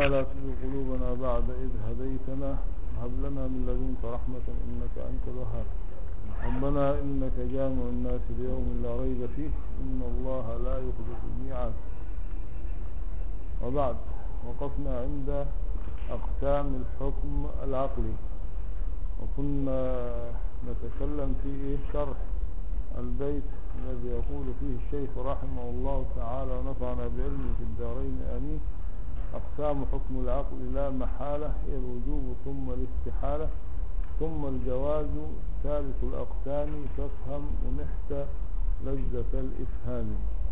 ربنا لا تزغ قلوبنا بعد إذ هديتنا هب لنا من لدنك رحمة إنك أنت الوهاب. ربنا إنك جامع الناس ليوم لا ريب فيه إن الله لا يخلف الميعاد. وبعد، وقفنا عند أقسام الحكم العقلي، وكنا نتكلم في شرح البيت الذي يقول فيه الشيخ رحمه الله تعالى ونفعنا بعلمه في الدارين آمين: أقسام حكم العقل لا محالة هي الوجوب ثم الاستحالة ثم الجواز ثالث الأقسام فافهم ونحت لجة الإفهام.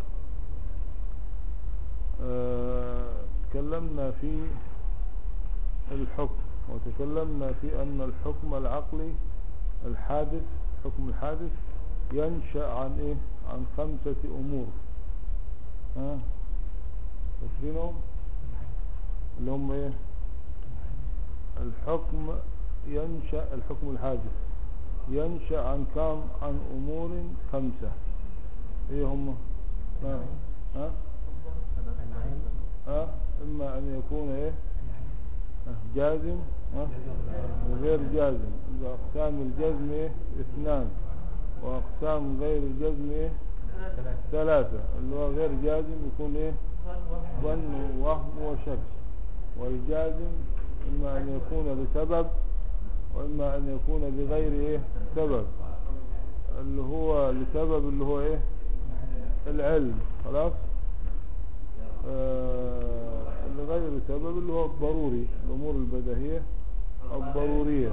تكلمنا في الحكم وتكلمنا في أن الحكم العقلي الحادث، حكم الحادث ينشأ عن عن 5 أمور. فاكرينهم اللي هم الحكم ينشأ، الحكم الحادث ينشأ عن كم؟ عن أمور 5. هم إما أن يكون جازم وغير جازم. أقسام الجزم 2، وأقسام غير الجزم 3. اللي هو غير جازم يكون ظن ووهم وشك، والجازم إما أن يكون بسبب وإما أن يكون بغير سبب. اللي هو لسبب اللي هو العلم، خلاص. لغير سبب اللي هو الضروري، الأمور البديهية الضرورية.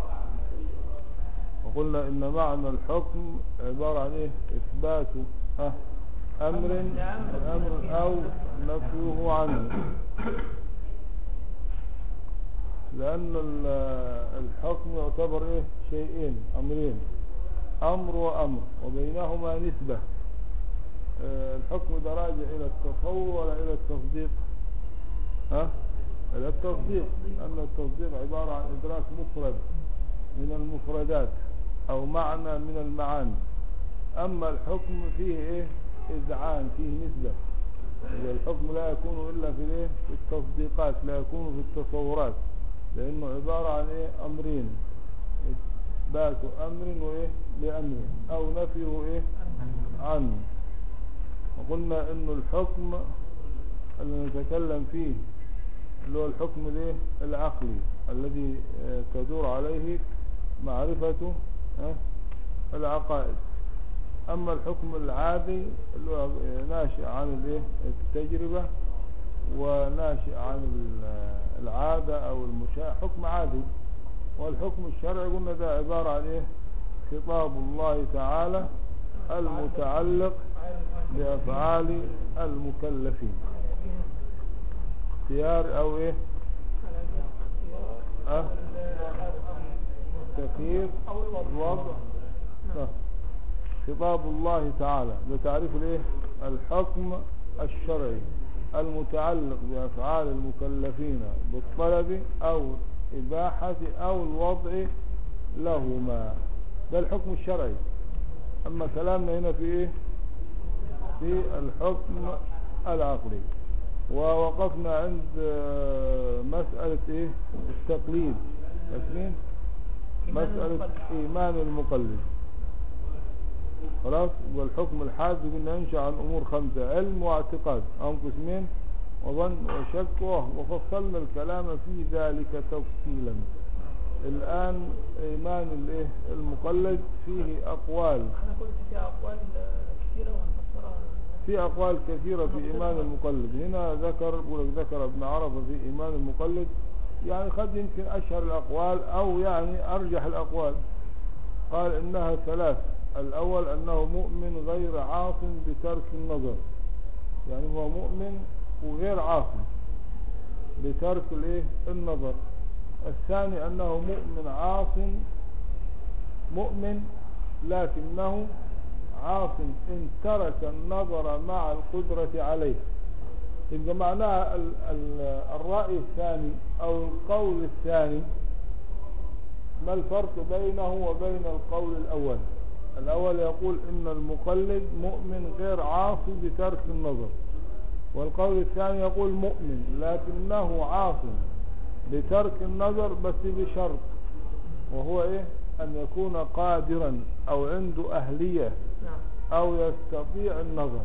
وقلنا إن معنى الحكم عبارة عن إثبات أمر أو نفيه عنه، لأن الحكم يعتبر شيئين، أمرين، أمر وأمر وبينهما نسبة. الحكم ده راجع إلى التصور ولا إلى التصديق؟ إلى التصديق، لأن التصديق عبارة عن إدراك مفرد من المفردات أو معنى من المعاني. أما الحكم فيه إذعان، فيه نسبة. الحكم لا يكون إلا في التصديقات، لا يكون في التصورات، لأنه عبارة عن أمرين: إثبات أمر لأمر أو نفيه عنه. وقلنا إنه الحكم اللي نتكلم فيه اللي هو الحكم العقلي الذي تدور عليه معرفة العقائد. أما الحكم العادي اللي هو ناشئ عن التجربة وناشئ عن العادة أو المشاهدة، حكم عادي. والحكم الشرعي قلنا ده عبارة عن خطاب الله تعالى المتعلق بأفعال المكلفين، اختيار أو تخيير الوضع. خطاب الله تعالى بتعريف الحكم الشرعي المتعلق بأفعال المكلفين بالطلب أو إباحة أو الوضع لهما، ده الحكم الشرعي. أما كلامنا هنا في في الحكم العقلي. ووقفنا عند مسألة التقليد، فاكرين؟ مسألة إيمان المقلد، خلاص. والحكم الحادث قلنا ينشأ عن أمور 5: علم واعتقاد، أو قسمين: وظن وشك ووهم. وفصلنا الكلام في ذلك تفصيلا. الآن إيمان المقلد فيه أقوال. أنا قلت فيه أقوال كثيرة ونفسرها. في أقوال كثيرة في إيمان المقلد. هنا ذكر ابن عرفة في إيمان المقلد، يعني قد يمكن أشهر الأقوال أو يعني أرجح الأقوال. قال إنها 3: الأول أنه مؤمن غير عاص بترك النظر، يعني هو مؤمن وغير عاص بترك النظر. الثاني أنه مؤمن عاص، مؤمن لكنه عاص إن ترك النظر مع القدرة عليه. يبقى معناها الرأي الثاني أو القول الثاني، ما الفرق بينه وبين القول الأول؟ الأول يقول إن المقلد مؤمن غير عاصي بترك النظر، والقول الثاني يقول مؤمن لكنه عاص بترك النظر بس بشرط، وهو ايه؟ ان يكون قادرا او عنده اهلية نعم. او يستطيع النظر.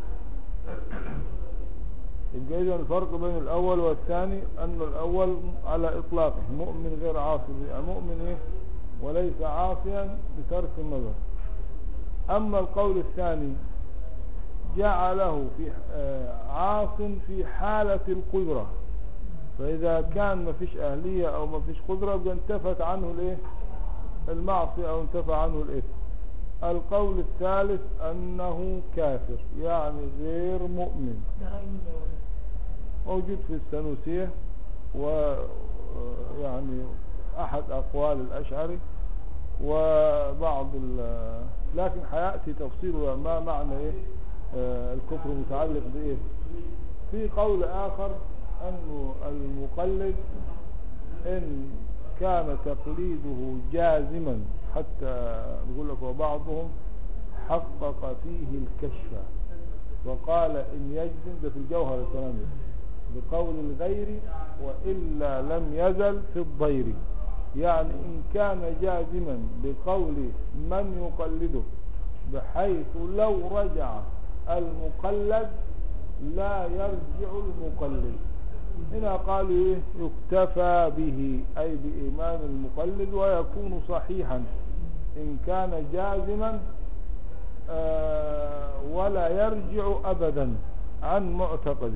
يبقى إذن الفرق بين الاول والثاني ان الاول على اطلاقه مؤمن غير عاصي، يعني مؤمن ايه وليس عاصيا بترك النظر. اما القول الثاني جعله في عاص في حالة القدرة، فإذا كان ما فيش أهلية أو ما فيش قدرة انتفت عنه الإيه؟ المعصية أو انتفى عنه الإثم. القول الثالث أنه كافر يعني غير مؤمن، ده أي دولة؟ موجود في السنوسية ويعني أحد أقوال الأشعري وبعض لكن حياتي تفصيل ما معنى إيه الكفر متعلق بإيه. في قول آخر أنه المقلد إن كان تقليده جازما، حتى نقول لك وبعضهم حقق فيه الكشف وقال إن يجزم، ده في الجوهر الكلام ده، بقول الغير وإلا لم يزل في الضير. يعني إن كان جازما بقول من يقلده بحيث لو رجع المقلد لا يرجع المقلد. هنا قالوا يكتفى به أي بإيمان المقلد ويكون صحيحا إن كان جازما ولا يرجع أبدا عن معتقده.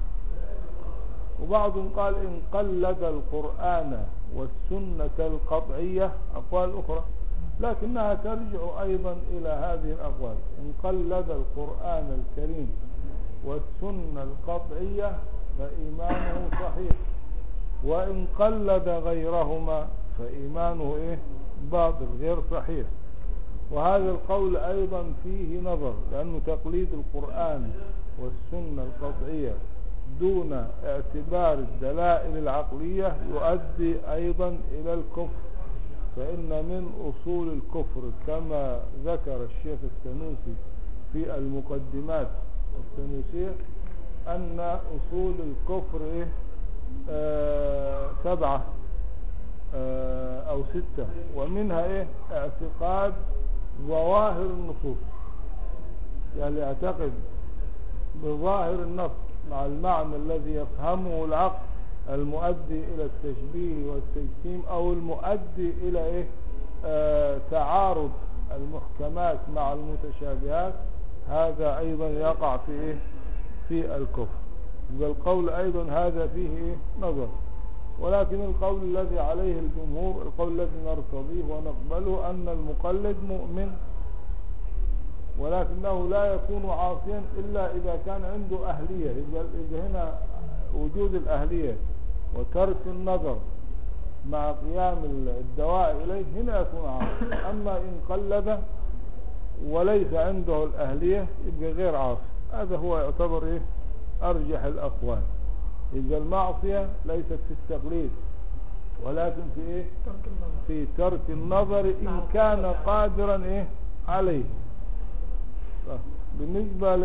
وبعضهم قال إن قلد القرآن والسنة القطعية، أقوال أخرى لكنها ترجع أيضا إلى هذه الأقوال. إن قلد القرآن الكريم والسنة القطعية فإيمانه صحيح، وإن قلد غيرهما فإيمانه إيه؟ باطل غير صحيح. وهذا القول أيضا فيه نظر، لأنه تقليد القرآن والسنة القطعية دون اعتبار الدلائل العقلية يؤدي أيضا إلى الكفر. فإن من أصول الكفر كما ذكر الشيخ السنوسي في المقدمات السنوسية أن أصول الكفر إيه؟ 7 أو 6، ومنها إيه؟ اعتقاد ظواهر النصوص، يعني يعتقد بظاهر النص مع المعنى الذي يفهمه العقل المؤدي إلى التشبيه والتجسيم أو المؤدي إلى إيه؟ تعارض المحكمات مع المتشابهات. هذا أيضا يقع في إيه؟ في الكفر. والقول أيضا هذا فيه إيه؟ نظر. ولكن القول الذي عليه الجمهور، القول الذي نرتضيه ونقبله، أن المقلد مؤمن ولكنه لا يكون عاصيا إلا إذا كان عنده أهلية. إذا هنا وجود الأهلية وترك النظر مع قيام الدواء إليه هنا يكون عاصي. أما إن قلد وليس عنده الأهلية يبقى غير عاصي. هذا هو يعتبر إيه؟ أرجح الأقوال. يبقى المعصية ليست في التقليد ولكن في إيه؟ في ترك النظر إن كان قادرا إيه؟ عليه. بالنسبة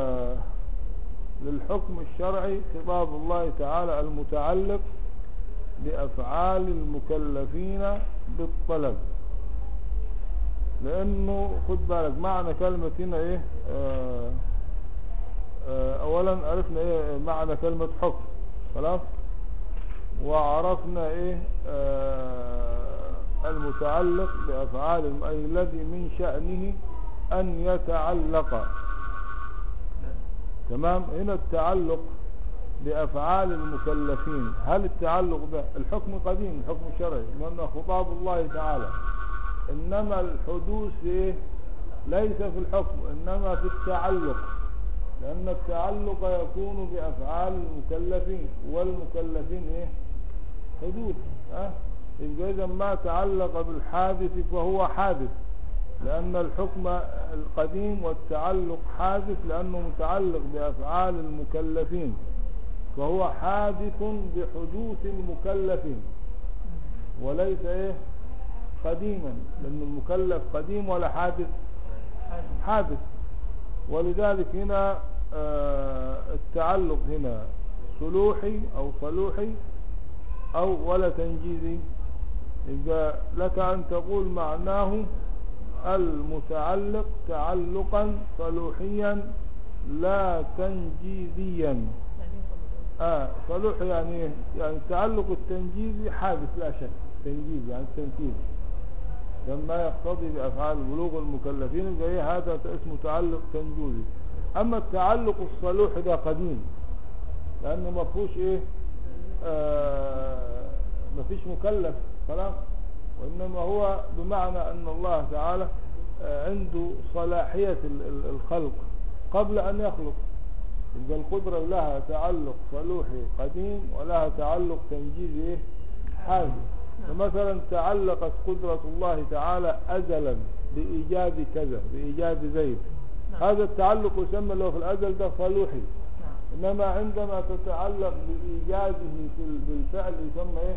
للحكم الشرعي خطاب الله تعالى المتعلق بأفعال المكلفين بالطلب، لأنه خد بالك معنى كلمة هنا إيه؟ أولا عرفنا إيه معنى كلمة حكم خلاص، وعرفنا إيه المتعلق بأفعال أي الذي من شأنه أن يتعلق. تمام. هنا التعلق بأفعال المكلفين، هل التعلق ده الحكم قديم، الحكم الشرعي لأنه خطاب الله تعالى، إنما الحدوث إيه؟ ليس في الحكم إنما في التعلق، لأن التعلق يكون بأفعال المكلفين والمكلفين إيه؟ حدوث. إذا ما تعلق بالحادث فهو حادث، لأن الحكم القديم والتعلق حادث لأنه متعلق بأفعال المكلفين، فهو حادث بحدوث المكلفين وليس إيه؟ قديما، لأن المكلف قديم ولا حادث؟ حادث. ولذلك هنا التعلق هنا صلوحي أو صلوحي أو ولا تنجيزي؟ إذا لك أن تقول معناه المتعلق تعلقا صلوحيا لا تنجيزيا. صلوح يعني التعلق التنجيزي حادث لا شك، تنجيز يعني التنفيذ لما يقتضي بأفعال بلوغ المكلفين زي هذا اسمه تعلق تنجيزي. أما التعلق الصلوح ده قديم لأنه ما فيهوش ما فيش مكلف خلاص، وإنما هو بمعنى أن الله تعالى عنده صلاحية الخلق قبل أن يخلق. يبقى القدرة لها تعلق صلوحي قديم ولها تعلق تنجيزي حادث. فمثلا تعلقت قدرة الله تعالى أزلا بإيجاد كذا، بإيجاد زيد، هذا التعلق يسمى له في الأزل ده صلوحي. إنما عندما تتعلق بإيجاده بالفعل يسمى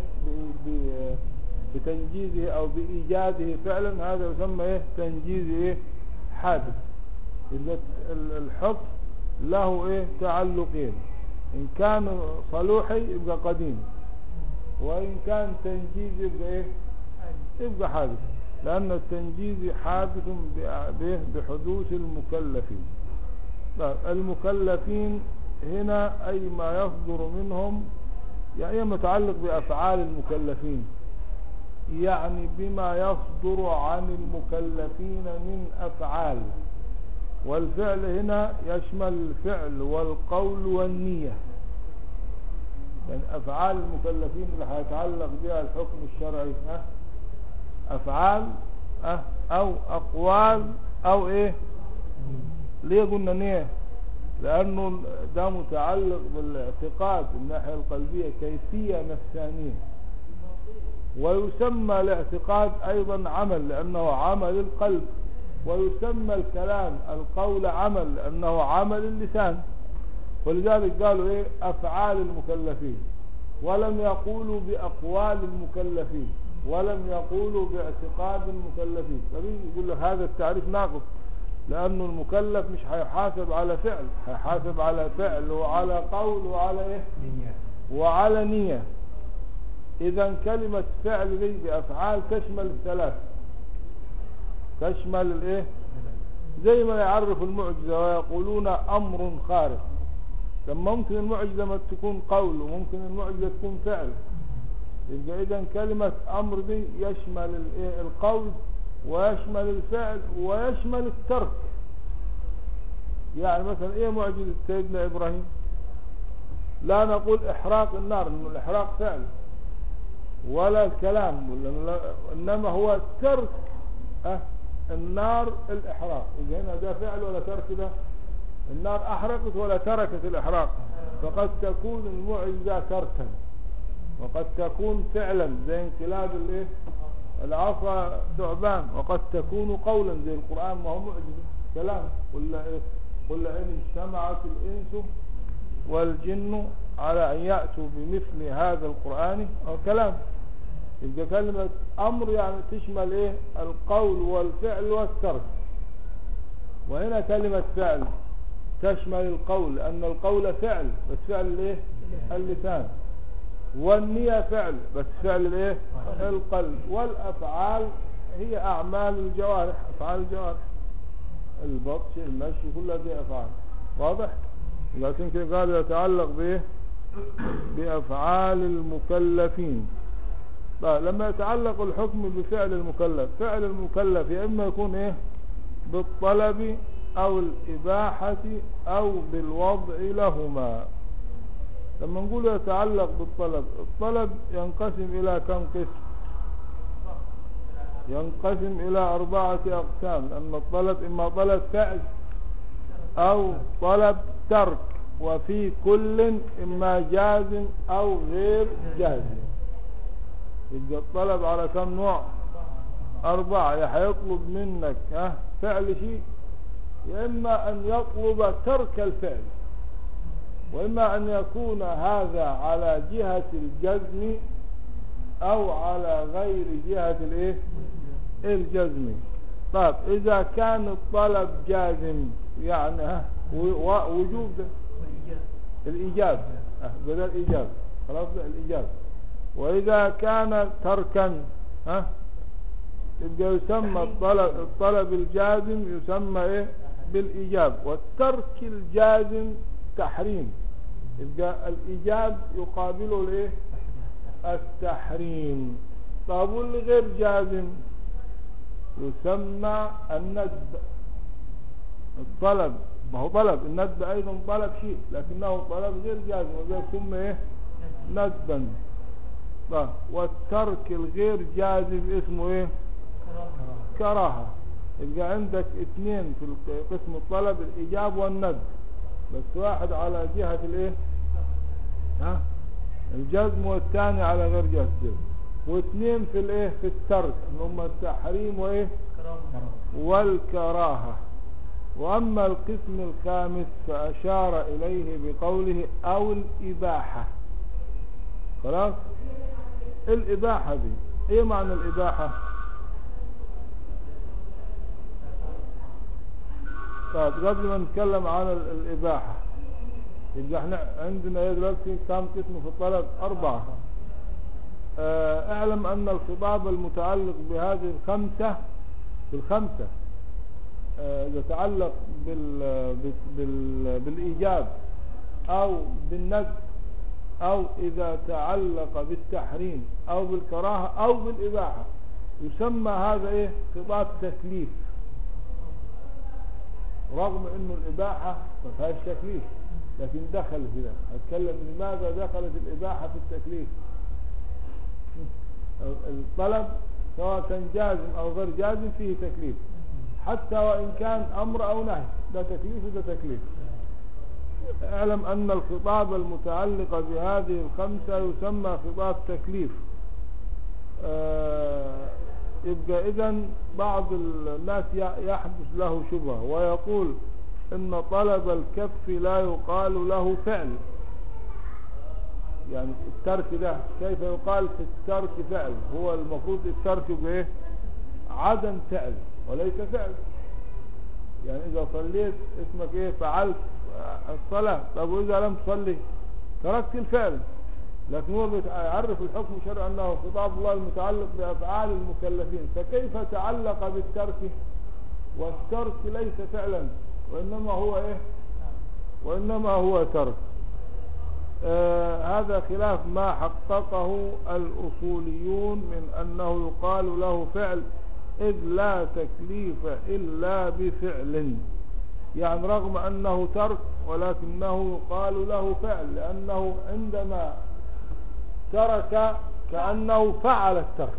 بتنجيزه أو بإيجاده فعلا، هذا يسمى تنجيز حادث. إذا الحكم له تعلقين، إن كان صلوحي يبقى قديم، وإن كان تنجيز يبقى حادث، لأن التنجيز حادث بحدوث المكلفين. المكلفين هنا أي ما يصدر منهم، يعني متعلق بأفعال المكلفين، يعني بما يصدر عن المكلفين من أفعال. والفعل هنا يشمل الفعل والقول والنية، يعني أفعال المكلفين اللي هيتعلق بها الحكم الشرعي أفعال أو أقوال أو ليه قلنا نية؟ لأنه ده متعلق بالاعتقاد الناحية القلبية، كيفية نفسانية. ويسمى الاعتقاد أيضا عمل لأنه عمل القلب، ويسمى الكلام القول عمل لأنه عمل اللسان. ولذلك قالوا أفعال المكلفين، ولم يقولوا بأقوال المكلفين، ولم يقولوا باعتقاد المكلفين. يقول لك هذا التعريف ناقص، لأنه المكلف مش هيحاسب على فعل، هيحاسب على فعل وعلى قول وعلى وعلى نية. إذا كلمة فعل دي بأفعال تشمل الثلاث، تشمل زي ما يعرف المعجزة ويقولون أمر خارق. لما ممكن المعجزة ما تكون قول، وممكن المعجزة تكون فعل. يبقى إذا كلمة أمر دي يشمل القول ويشمل الفعل ويشمل الترك. يعني مثلا معجزة سيدنا إبراهيم؟ لا نقول إحراق النار، إنه الإحراق فعل ولا الكلام، إنما هو ترك النار الإحراق. إذا هنا ده فعل ولا ترك؟ ده النار أحرقت ولا تركت الإحراق. فقد تكون المعجزة تركا، وقد تكون فعلا زي انقلاب العصا ثعبان، وقد تكون قولا زي القرآن ما هو معجزة كلام. قل إن اجتمعت الإنس والجن على أن يأتوا بمثل هذا القرآن أو كلام. يبقى كلمة أمر يعني تشمل القول والفعل والترك. وهنا كلمة فعل تشمل القول، لأن القول فعل بس فعل اللسان، والنية فعل بس فعل القلب. والأفعال هي أعمال الجوارح، أفعال الجوارح، البطش المشي كلها دي أفعال. واضح؟ لكن كده قال يتعلق بأفعال المكلفين. لما يتعلق الحكم بفعل المكلف، فعل المكلف يا إما يكون بالطلب أو الإباحة أو بالوضع لهما. لما نقول يتعلق بالطلب، الطلب ينقسم إلى كم قسم؟ ينقسم إلى 4 أقسام. لأن الطلب إما طلب فعل أو طلب ترك، وفي كل إما جازم أو غير جازم. يبقى الطلب على كم نوع؟ 4. يا هيطلب منك فعل شيء، يا إما أن يطلب ترك الفعل، وإما أن يكون هذا على جهة الجزم أو على غير جهة الجزم. طيب إذا كان الطلب جازم، يعني ووجوب ده والإيجاب. الإيجاب. بدل الإيجاب خلاص ده الإيجاب. وإذا كان تركا يبقى يسمى الطلب الجازم يسمى ايه بالإيجاب، والترك الجازم تحريم. يبقى الإيجاب يقابله الايه التحريم. طب والغير جازم يسمى الندب. الطلب ما هو طلب، الندب ايضا طلب شيء لكنه طلب غير جازم وذلك يسمى ايه ندبا. والترك الغير جازم اسمه ايه كراهة. يبقى عندك اثنين في قسم الطلب، الايجاب والندب، بس واحد على جهة الايه الجزم والثاني على غير جزم، واثنين في الايه في الترك هم التحريم وايه والكراهة. واما القسم الخامس فاشار اليه بقوله او الاباحة. خلاص الاباحة دي ايه معنى الاباحة؟ طيب قبل ما نتكلم عن الاباحة يبقى احنا عندنا دلوقتي كم قسم في الطلب؟ 4. اعلم ان الخطاب المتعلق بهذه الخمسة بالخمسة يتعلق بالإيجاب أو بالندب أو إذا تعلق بالتحريم أو بالكراهة أو بالإباحة يسمى هذا إيه خطاب تكليف، رغم إنه الإباحة ما فيهاش تكليف لكن دخل في ذلك. هتكلم لماذا دخلت الإباحة في التكليف. الطلب سواء كان جازم أو غير جازم فيه تكليف، حتى وإن كان أمر أو نهي ده تكليف وده تكليف. اعلم أن الخطاب المتعلق بهذه الخمسة يسمى خطاب تكليف. يبقى إذن بعض الناس يحدث له شبهة ويقول إن طلب الكف لا يقال له فعل. يعني الترك ده كيف يقال في الترك فعل؟ هو المفروض الترك بإيه عدم فعل وليس فعل. يعني إذا صليت اسمك إيه فعلت الصلاة. طب وإذا لم تصلي تركت الفعل. لكن هو بيعرف الحكم الشرعي أنه خطاب الله المتعلق بأفعال المكلفين، فكيف تعلق بالترك والترك ليس فعلا وإنما هو إيه وإنما هو ترك. هذا خلاف ما حققه الأصوليون من أنه يقال له فعل، إذ لا تكليف إلا بفعل. يعني رغم أنه ترك ولكنه يقال له فعل، لأنه عندما ترك كأنه فعل الترك.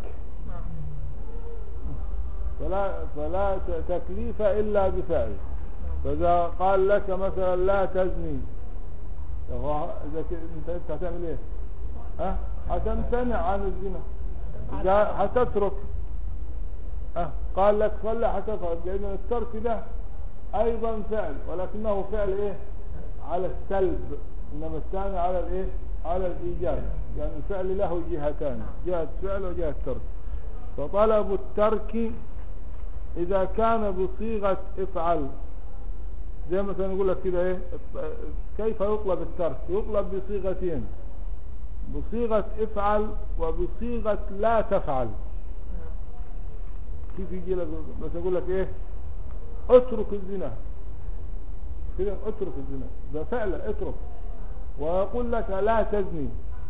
فلا تكليف إلا بفعل. فإذا قال لك مثلا لا تزني، إذا أنت هتعمل إيه؟ هتمتنع عن الزنا، هتترك. قال لك صلي هتفعل، لأن الترك ده أيضا فعل ولكنه فعل إيه على السلب، إنما الثاني على الإيه على الإيجاب. يعني الفعل له جهتان، جهة فعل وجهة ترك. فطلب الترك إذا كان بصيغة افعل، زي مثلا نقول لك كده ايه كيف يطلب الترك؟ يطلب بصيغتين، بصيغة افعل وبصيغة لا تفعل. كيف يجي لك مثلا يقول لك ايه اترك الزنا كده، اترك الزنا ده فعل اترك، ويقول لك لا تزني.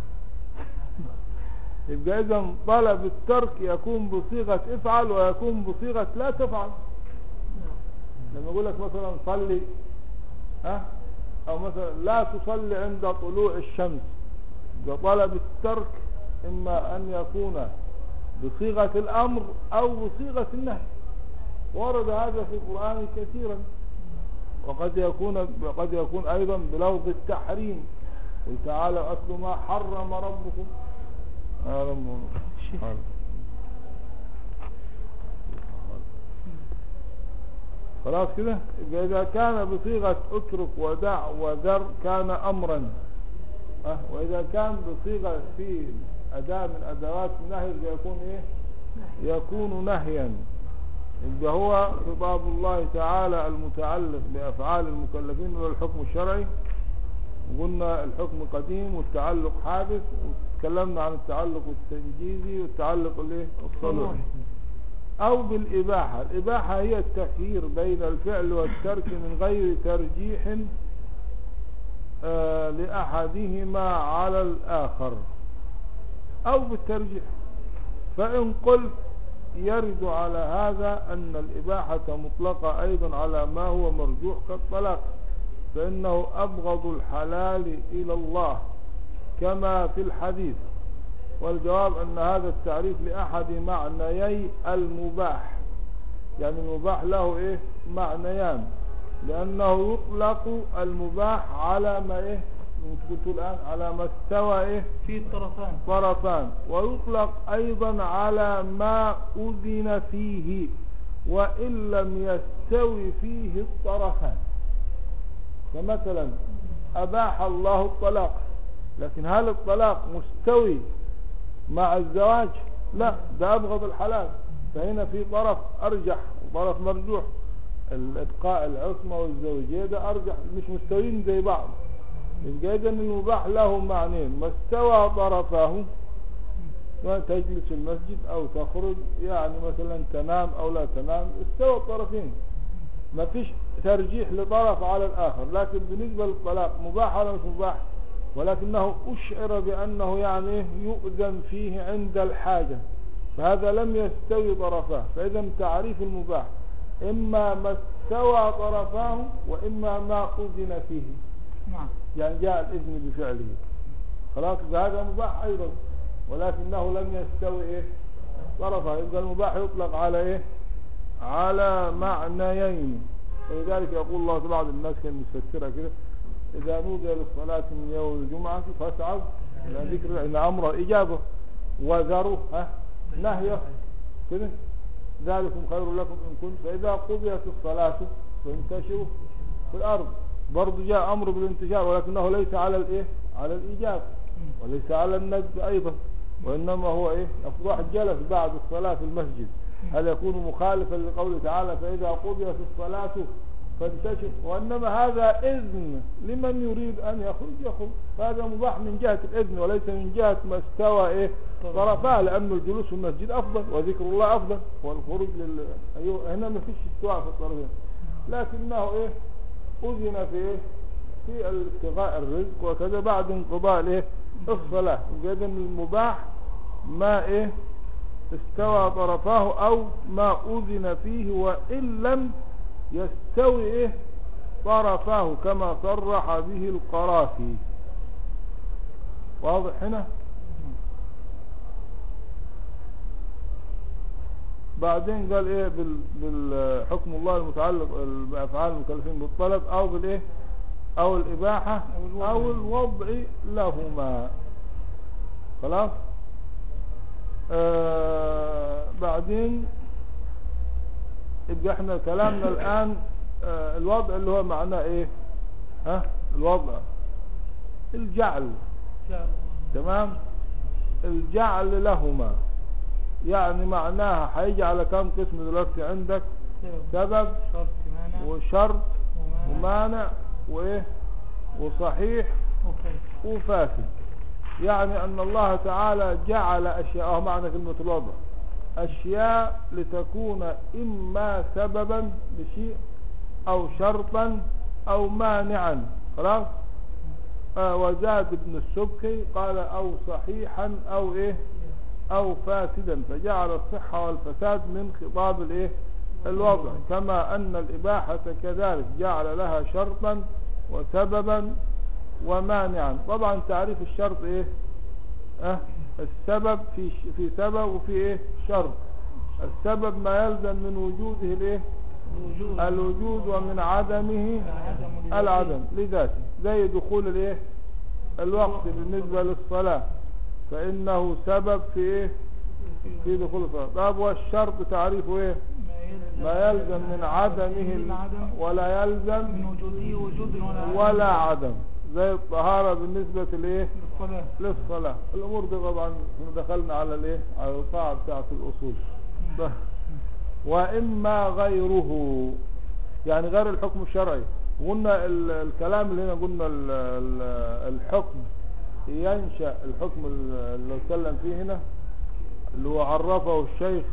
يبقى اذا طلب الترك يكون بصيغة افعل ويكون بصيغة لا تفعل. لما يقول لك مثلا صلي او مثلا لا تصلي عند طلوع الشمس، طلب الترك اما ان يكون بصيغة الامر او بصيغة النهي. ورد هذا في القرآن كثيرا، وقد يكون ايضا بلفظ التحريم. قل تعالى اتل ما حرم ربكم. خلاص كده. إذا كان بصيغة اترك ودع وذر كان أمرا، وإذا كان بصيغة في أداة من أدوات النهي يكون إيه يكون نهيا. يبقى هو خطاب الله تعالى المتعلق بأفعال المكلفين والحكم الشرعي. وقلنا الحكم قديم والتعلق حادث، وتكلمنا عن التعلق التنجيزي والتعلق الصلوحي. أو بالإباحة. الإباحة هي التخيير بين الفعل والترك من غير ترجيح لأحدهما على الآخر، أو بالترجيح. فإن قلت يرد على هذا أن الإباحة مطلقة أيضا على ما هو مرجوح كالطلاق، فإنه أبغض الحلال إلى الله كما في الحديث. والجواب أن هذا التعريف لأحد معنيي المباح، يعني المباح له معنيان، لأنه يطلق المباح على ما قلت الآن على ما استوى في طرفان، ويطلق أيضا على ما أذن فيه وإن لم يستوي فيه الطرفان. فمثلا أباح الله الطلاق، لكن هل الطلاق مستوي مع الزواج؟ لا، ده أبغض الحلال. فهنا في طرف أرجح وطرف مرجوح. الإبقاء العصمة والزوجية ده أرجح، مش مستويين زي بعض. يبقى إذن المباح له معنين: ما استوى طرفاه، تجلس في المسجد أو تخرج، يعني مثلا تنام أو لا تنام، استوى الطرفين، ما فيش ترجيح لطرف على الآخر. لكن بالنسبة للطلاق مباح ولا مش مباح؟ ولكنه أشعر بأنه يعني يؤذن فيه عند الحاجة، فهذا لم يستوي طرفاه. فإذا تعريف المباح إما ما استوى طرفاه وإما ما أذن فيه، يعني جاء الإذن بفعله، خلاص هذا مباح أيضا، ولكنه لم يستوي طرفه. يبقى المباح يطلق على على معنيين. ولذلك يقول الله بعض الناس كان يفسرها كده: إذا نودي للصلاة من يوم الجمعة فاسعوا إلى ذكر إن أمر إجابة وذروا نهيه كده، ذلكم خير لكم إن كنت، فإذا قضيت الصلاة فانتشروا في الأرض. برضو جاء أمر بالانتشار، ولكنه ليس على على الإيجاب وليس على الندب أيضا، وإنما هو أفضح جلس بعد الصلاة في المسجد. هل يكون مخالفا لقوله تعالى: فإذا قضيت الصلاة فانتشر؟ وإنما هذا إذن لمن يريد أن يخرج. فهذا مباح من جهة الإذن وليس من جهة ما استوى طرفاه، لأن الجلوس في المسجد أفضل وذكر الله أفضل، والخروج هنا ما فيش استواء في الطرفين، لكنه أذن في ابتغاء الرزق وكذا بعد انقضاء الصلاة. إذن المباح ما استوى طرفاه أو ما أذن فيه وإن لم يستوي طرفاه، كما صرح به القرافي. واضح هنا؟ بعدين قال بالحكم الله المتعلق بأفعال المكلفين بالطلب أو أو الإباحة أو الوضع لهما. خلاص. بعدين يبقى احنا كلامنا الآن الوضع اللي هو معناه الوضع الجعل. تمام. الجعل لهما يعني معناها هيجعل كم قسم دلوقتي عندك؟ سبب وشرط ومانع وصحيح وفاسد. يعني أن الله تعالى جعل أشياء، معنى كلمة الوضع، أشياء لتكون إما سببا لشيء أو شرطا أو مانعا. خلاص. وزاد ابن السبكي قال أو صحيحا أو فاسدا، فجعل الصحة والفساد من خطاب الوضع، كما أن الإباحة كذلك جعل لها شرطا وسببا ومانعا. طبعا تعريف الشرط السبب في سبب وفي شرط. السبب ما يلزم من وجوده الوجود ومن عدمه العدم لذاته، زي دخول الوقت بالنسبة للصلاة، فإنه سبب في دخول الصلاة. طب والشرط تعريفه ما يلزم من عدمه ولا يلزم من وجوده وجود ولا عدم، زي الطهارة بالنسبة للصلاة. الأمور دي طبعا دخلنا على على القاعدة بتاعت الأصول. وإما غيره، يعني غير الحكم الشرعي. قلنا الكلام اللي هنا قلنا الحكم ينشأ، الحكم اللي اتكلم فيه هنا اللي هو عرفه الشيخ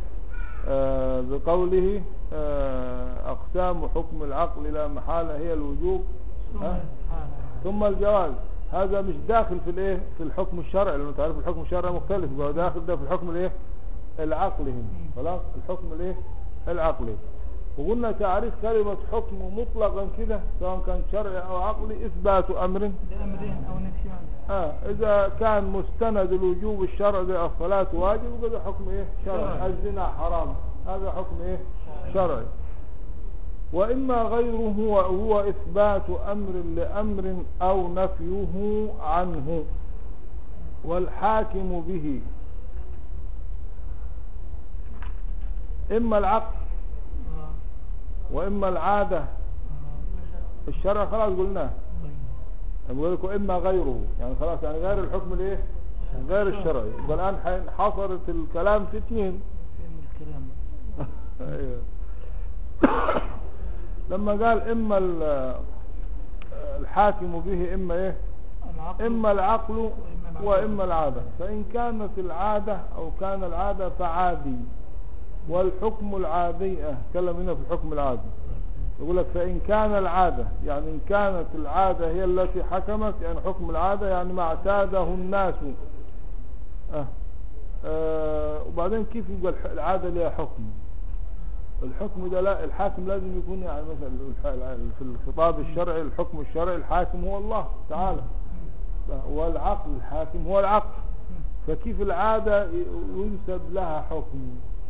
بقوله أقسام حكم العقل لا محالة هي الوجوب ثم الجواز. هذا مش داخل في الايه في الحكم الشرعي، لانه تعرف الحكم الشرعي مختلف، هو داخل ده في الحكم الايه العقلي هنا. خلاص الحكم الايه العقلي. وقلنا تعريف كلمة حكم مطلقا كده سواء كان شرعي او عقلي اثبات امر بأمرين او نفيان. اذا كان مستند الوجوب الشرعي زي الصلاة واجب وكذا حكم ايه شرعي، الزنا حرام هذا حكم ايه شرعي. وإما غيره هو إثبات أمر لأمر أو نفيه عنه، والحاكم به إما العقل وإما العادة. الشرع خلاص قلناه، نقول لكم إما غيره يعني خلاص، يعني غير الحكم الايه غير الشرعي. والآن حصرت الكلام في اثنين. لما قال إما الحاكم به إما إيه إما العقل وإما العادة. فإن كانت العادة أو كان العادة فعادي، والحكم العادي تكلم هنا في الحكم العادي. يقول لك فإن كان العادة يعني إن كانت العادة هي التي حكمت، يعني حكم العادة يعني ما اعتاده الناس. وبعدين كيف يقول العادة لها حكم؟ الحكم ده لا، الحاكم لازم يكون يعني مثلا في الخطاب الشرعي الحكم الشرعي الحاكم هو الله تعالى، والعقل الحاكم هو العقل. فكيف العادة ينسب لها حكم؟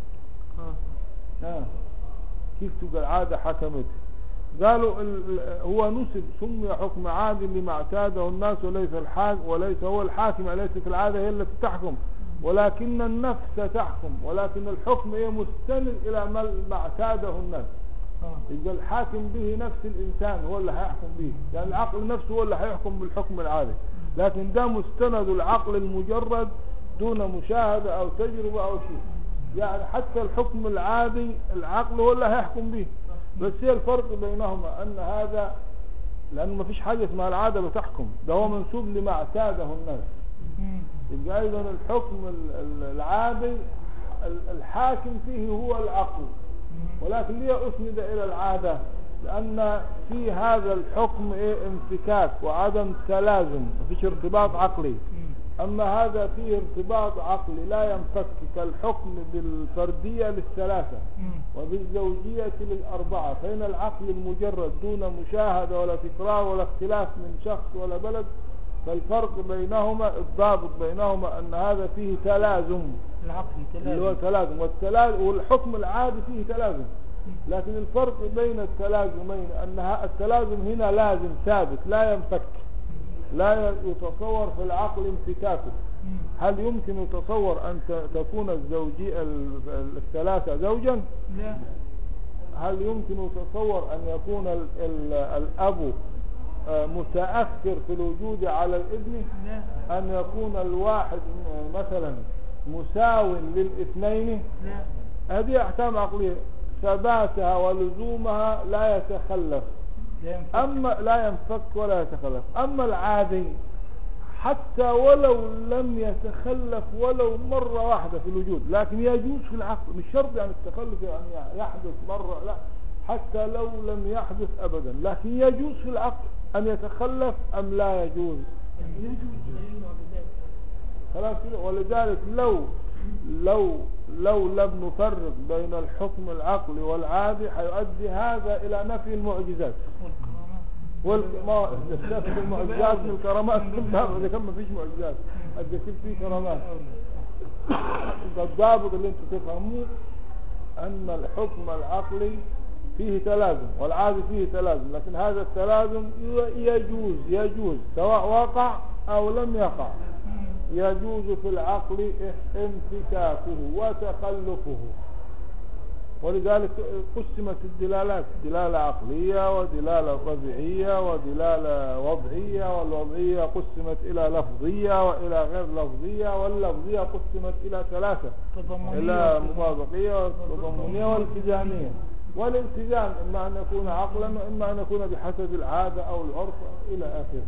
كيف تبقى العادة حكمت؟ قالوا هو نسب سمي حكم عادي لما اعتاده الناس وليس هو الحاكم. ليست العادة هي التي تحكم ولكن النفس تحكم، ولكن الحكم هي مستند الى ما اعتاده الناس. يبقى الحاكم به نفس الانسان هو اللي هيحكم به، يعني العقل نفسه هو اللي هيحكم بالحكم العادي، لكن ده مستند العقل المجرد دون مشاهدة او تجربة او شيء. يعني حتى الحكم العادي العقل هو اللي هيحكم به، بس هي الفرق بينهما ان هذا لانه ما فيش حاجة اسمها العادة بتحكم، ده هو منسوب لما اعتاده الناس. يبقى ايضا الحكم العادي الحاكم فيه هو العقل، ولكن ليه اسند الى العادة؟ لان في هذا الحكم انفكاك وعدم تلازم، مفيش ارتباط عقلي. اما هذا فيه ارتباط عقلي لا ينفك، كالحكم بالفردية للثلاثة وبالزوجية للأربعة. فإن العقل المجرد دون مشاهدة ولا تكرار ولا اختلاف من شخص ولا بلد، فالفرق بينهما الضابط بينهما ان هذا فيه تلازم، العقل اللي هو تلازم، والحكم العادي فيه تلازم. لكن الفرق بين التلازمين ان التلازم هنا لازم ثابت لا ينفك، لا يتصور في العقل انفكاكه. هل يمكن يتصور ان تكون الزوجية الثلاثة زوجا؟ لا. هل يمكن يتصور ان يكون الاب متأخر في الوجود على الابن؟ لا. أن يكون الواحد مثلا مساو للاثنين؟ لا. هذه أحكام عقلية ثباتها ولزومها لا يتخلف، أما لا ينفك ولا يتخلف. أما العادي حتى ولو لم يتخلف ولو مرة واحدة في الوجود، لكن يجوز في العقل، مش شرط يعني التخلف يعني يحدث مرة، لا، حتى لو لم يحدث أبدا، لكن يجوز في العقل أن يتخلف أم لا يجوز؟ خلاص كده. ولذلك لو لم نفرق بين الحكم العقلي والعادي حيؤدي هذا إلى نفي المعجزات المعجزات من الكرامات. إذا كان ما فيش معجزات قد فيه كرامات. الضابط اللي انتم تفهموه أن الحكم العقلي فيه تلازم والعادي فيه تلازم، لكن هذا التلازم يجوز سواء وقع أو لم يقع. يجوز في العقل انفكاكه وتخلفه، ولذلك قسمت الدلالات: دلالة عقلية ودلالة طبيعية ودلالة وضعية، والوضعية قسمت إلى لفظية وإلى غير لفظية، واللفظية قسمت إلى ثلاثة: إلى مطابقية وتضمنية والتزامية. والالتزام إما أن يكون عقلا وإما أن يكون بحسب العادة أو العرف إلى آخره.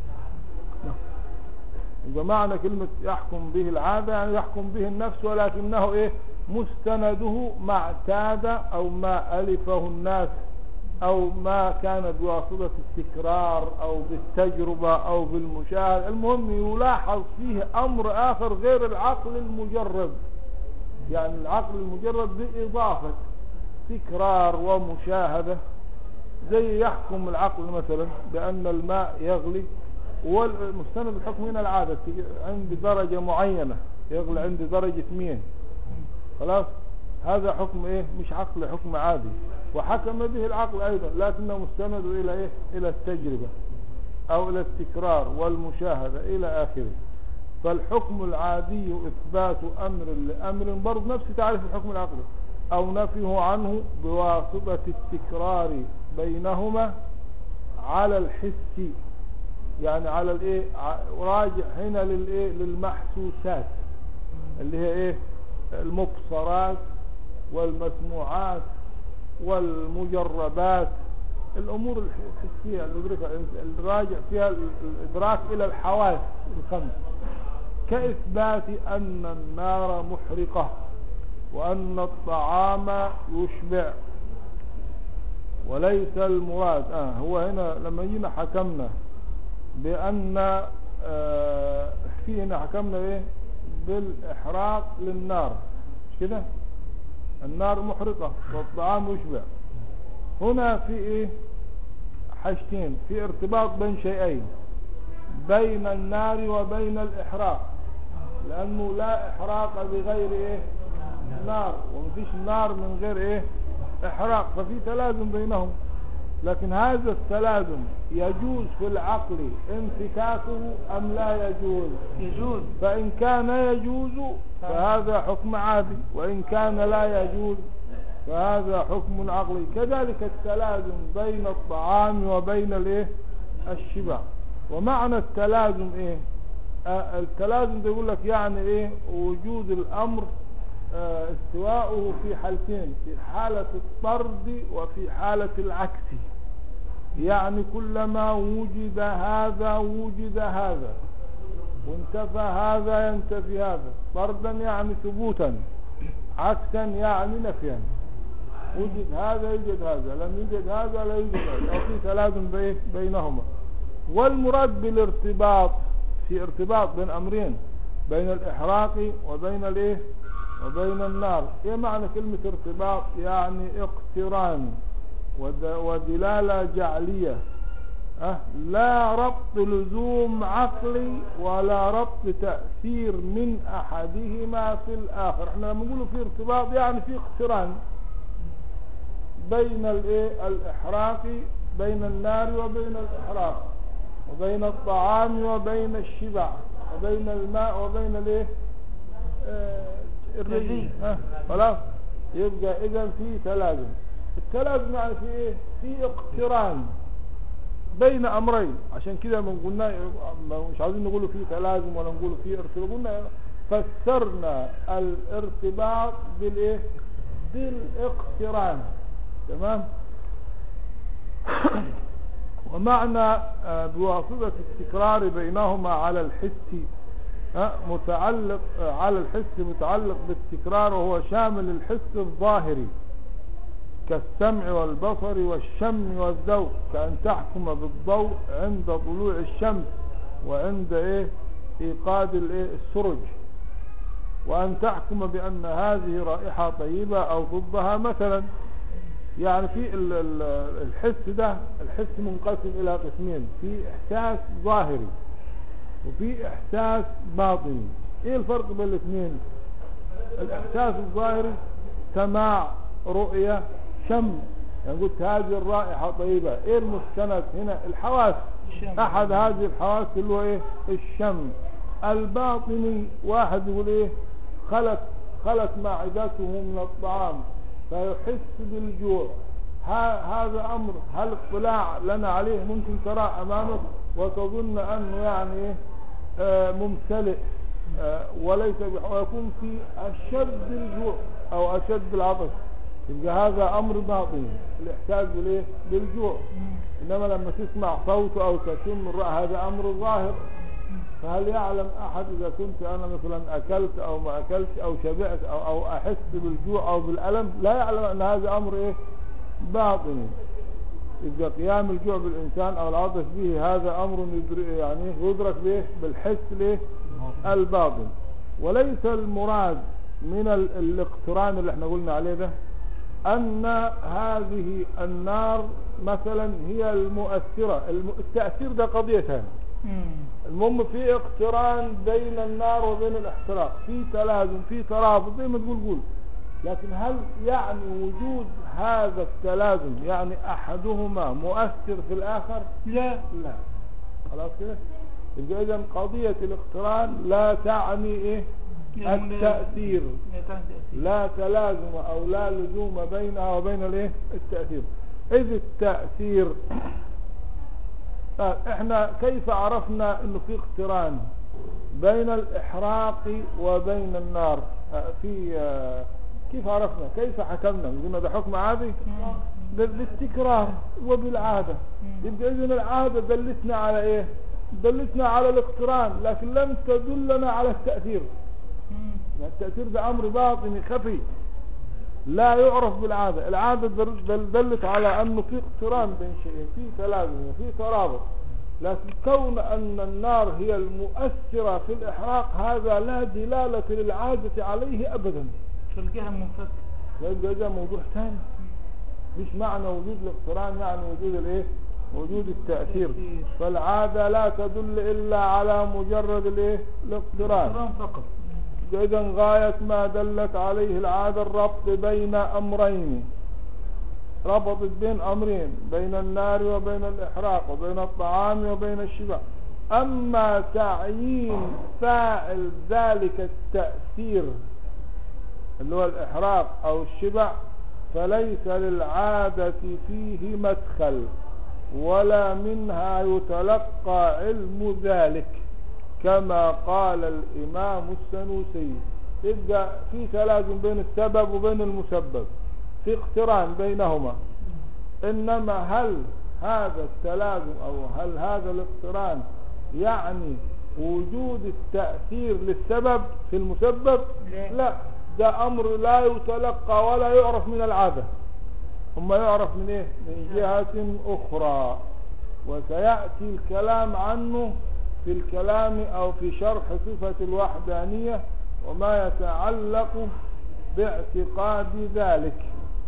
بمعنى كلمة يحكم به العادة يعني يحكم به النفس، ولكنه إيه؟ مستنده ما اعتاد أو ما ألفه الناس أو ما كان بواسطة التكرار أو بالتجربة أو بالمشاهدة. المهم يلاحظ فيه أمر آخر غير العقل المجرد، يعني العقل المجرد بإضافة تكرار ومشاهدة. زي يحكم العقل مثلا بأن الماء يغلي، والمستند الحكم هنا العادة عند درجة معينة، يغلي عند درجة 100، خلاص هذا حكم ايه؟ مش عقل، حكم عادي، وحكم به العقل ايضا، لكنه مستند الى ايه؟ الى التجربة او الى التكرار والمشاهدة الى اخره. فالحكم العادي اثبات امر لامر، برضه نفس تعريف الحكم العقلي، او نفيه عنه بواسطة التكرار بينهما على الحس، يعني على الايه؟ راجع هنا للايه؟ للمحسوسات اللي هي ايه؟ المبصرات والمسموعات والمجربات، الامور الحسية اللي يدركها الراجع فيها الادراك الى الحواس الخمس، كاثبات ان النار محرقة وان الطعام يشبع. وليس المراد هو هنا لما جينا حكمنا بان فيه هنا حكمنا ايه؟ بالإحراق للنار، مش كده؟ النار محرقة والطعام يشبع. هنا في ايه؟ حاجتين، في ارتباط بين شيئين، بين النار وبين الإحراق، لأنه لا إحراق بغير ايه؟ نار، ومفيش نار من غير ايه؟ إحراق، ففي تلازم بينهم. لكن هذا التلازم يجوز في العقل انفكاكه أم لا يجوز؟ يجوز. فإن كان يجوز فهذا حكم عادي، وإن كان لا يجوز فهذا حكم عقلي. كذلك التلازم بين الطعام وبين الايه؟ الشبع. ومعنى التلازم ايه؟ التلازم ده يقول لك يعني ايه؟ وجود الأمر استواؤه في حالتين، في حالة الطرد وفي حالة العكس. يعني كلما وجد هذا وجد هذا، وانتفى هذا ينتفي هذا. طردا يعني ثبوتا، عكسا يعني نفيا. وجد هذا يوجد هذا، لم يوجد هذا لا يوجد هذا، أو في تلازم بينهما. والمراد بالارتباط في ارتباط بين أمرين، بين الإحراق وبين الايه؟ وبين النار. ايه معنى كلمة ارتباط؟ يعني اقتران ودلالة جعلية، لا ربط لزوم عقلي ولا ربط تأثير من أحدهما في الآخر. احنا لما نقول في ارتباط يعني في اقتران بين الايه؟ الإحراق، بين النار وبين الإحراق، وبين الطعام وبين الشبع، وبين الماء وبين الايه؟ الرجل. خلاص، يبقى اذا في تلازم. التلازم يعني في ايه؟ في اقتران بين امرين. عشان كده ما قلنا مش عايزين نقوله في تلازم ولا نقوله في ارتباط، قلنا فسرنا الارتباط بالايه؟ بالاقتران. تمام. ومعنى بواسطة التكرار بينهما على الحس متعلق على الحس، متعلق بالتكرار، وهو شامل الحس الظاهري كالسمع والبصر والشم والذوق. كأن تحكم بالضوء عند طلوع الشمس وعند ايه؟ ايقاد الايه؟ السرج. وأن تحكم بأن هذه رائحة طيبة أو ضدها مثلا. يعني في الحس ده، الحس منقسم إلى قسمين: في إحساس ظاهري وفي إحساس باطني. إيه الفرق بين الاثنين؟ الإحساس الظاهري سماع، رؤية، شم. يعني قلت هذه الرائحة طيبة، إيه المستند هنا؟ الحواس، أحد هذه الحواس اللي هو إيه؟ الشم. الباطني واحد يقول إيه؟ خلت معدته من الطعام، فيحس بالجوع. هذا أمر هل اطلاع لنا عليه ممكن ترى أمامك وتظن أنه يعني ممتلئ وليس ويكون في أشد الجوع أو أشد العطش، يبقى هذا أمر باطني الإحساس بالجوع. إنما لما تسمع صوته أو تشم الرأي هذا أمر ظاهر. فهل يعلم أحد إذا كنت أنا مثلا أكلت أو ما أكلت أو شبعت أو أحس بالجوع أو بالألم؟ لا يعلم أن هذا أمر باطني. إذا قيام الجوع بالإنسان أو العطش به هذا أمر يعني يدرك به بالحس الباطن. وليس المراد من الاقتران اللي احنا قلنا عليه ده أن هذه النار مثلا هي المؤثرة. التأثير ده قضية ثانية. المهم في اقتران بين النار وبين الاحتراق، في تلازم، في ترابط زي ما تقول. لكن هل يعني وجود هذا التلازم يعني أحدهما مؤثر في الآخر؟ لا. خلاص كده. يبقى إذن قضية الاقتران لا تعني التأثير، لا تلازم أو لا لزوم بينها وبين التأثير. إذ التأثير احنا كيف عرفنا انه في اقتران بين الإحراق وبين النار؟ كيف عرفنا؟ كيف حكمنا؟ قلنا ده حكم عادي بالتكرار وبالعادة. يبقى إذن العادة دلتنا على دلتنا على الاقتران، لكن لم تدلنا على التأثير. التأثير ده أمر باطني خفي لا يعرف بالعادة. العادة دلت على أنه في اقتران بين شيئين، في تلازم وفي ترابط. لكن كون أن النار هي المؤثرة في الإحراق هذا لا دلالة للعادة عليه أبدا. في الجهة المنفكة ده موضوع ثاني. مش معنى وجود الاقتران يعني وجود وجود التأثير. فالعادة لا تدل إلا على مجرد الاقتران فقط. إذا غاية ما دلت عليه العادة الربط بين أمرين، ربطت بين أمرين، بين النار وبين الإحراق وبين الطعام وبين الشبع. أما تعيين فاعل ذلك التأثير اللي هو الإحراق أو الشبع فليس للعادة فيه مدخل ولا منها يتلقى علم ذلك، كما قال الإمام السنوسي. يبقى في تلازم بين السبب وبين المسبب، في اقتران بينهما. إنما هل هذا التلازم أو هل هذا الاقتران يعني وجود التأثير للسبب في المسبب؟ لا، ده أمر لا يتلقى ولا يعرف من العادة، ثم يعرف من من جهة أخرى، وسيأتي الكلام عنه في الكلام أو في شرح صفة الوحدانية وما يتعلق باعتقاد ذلك.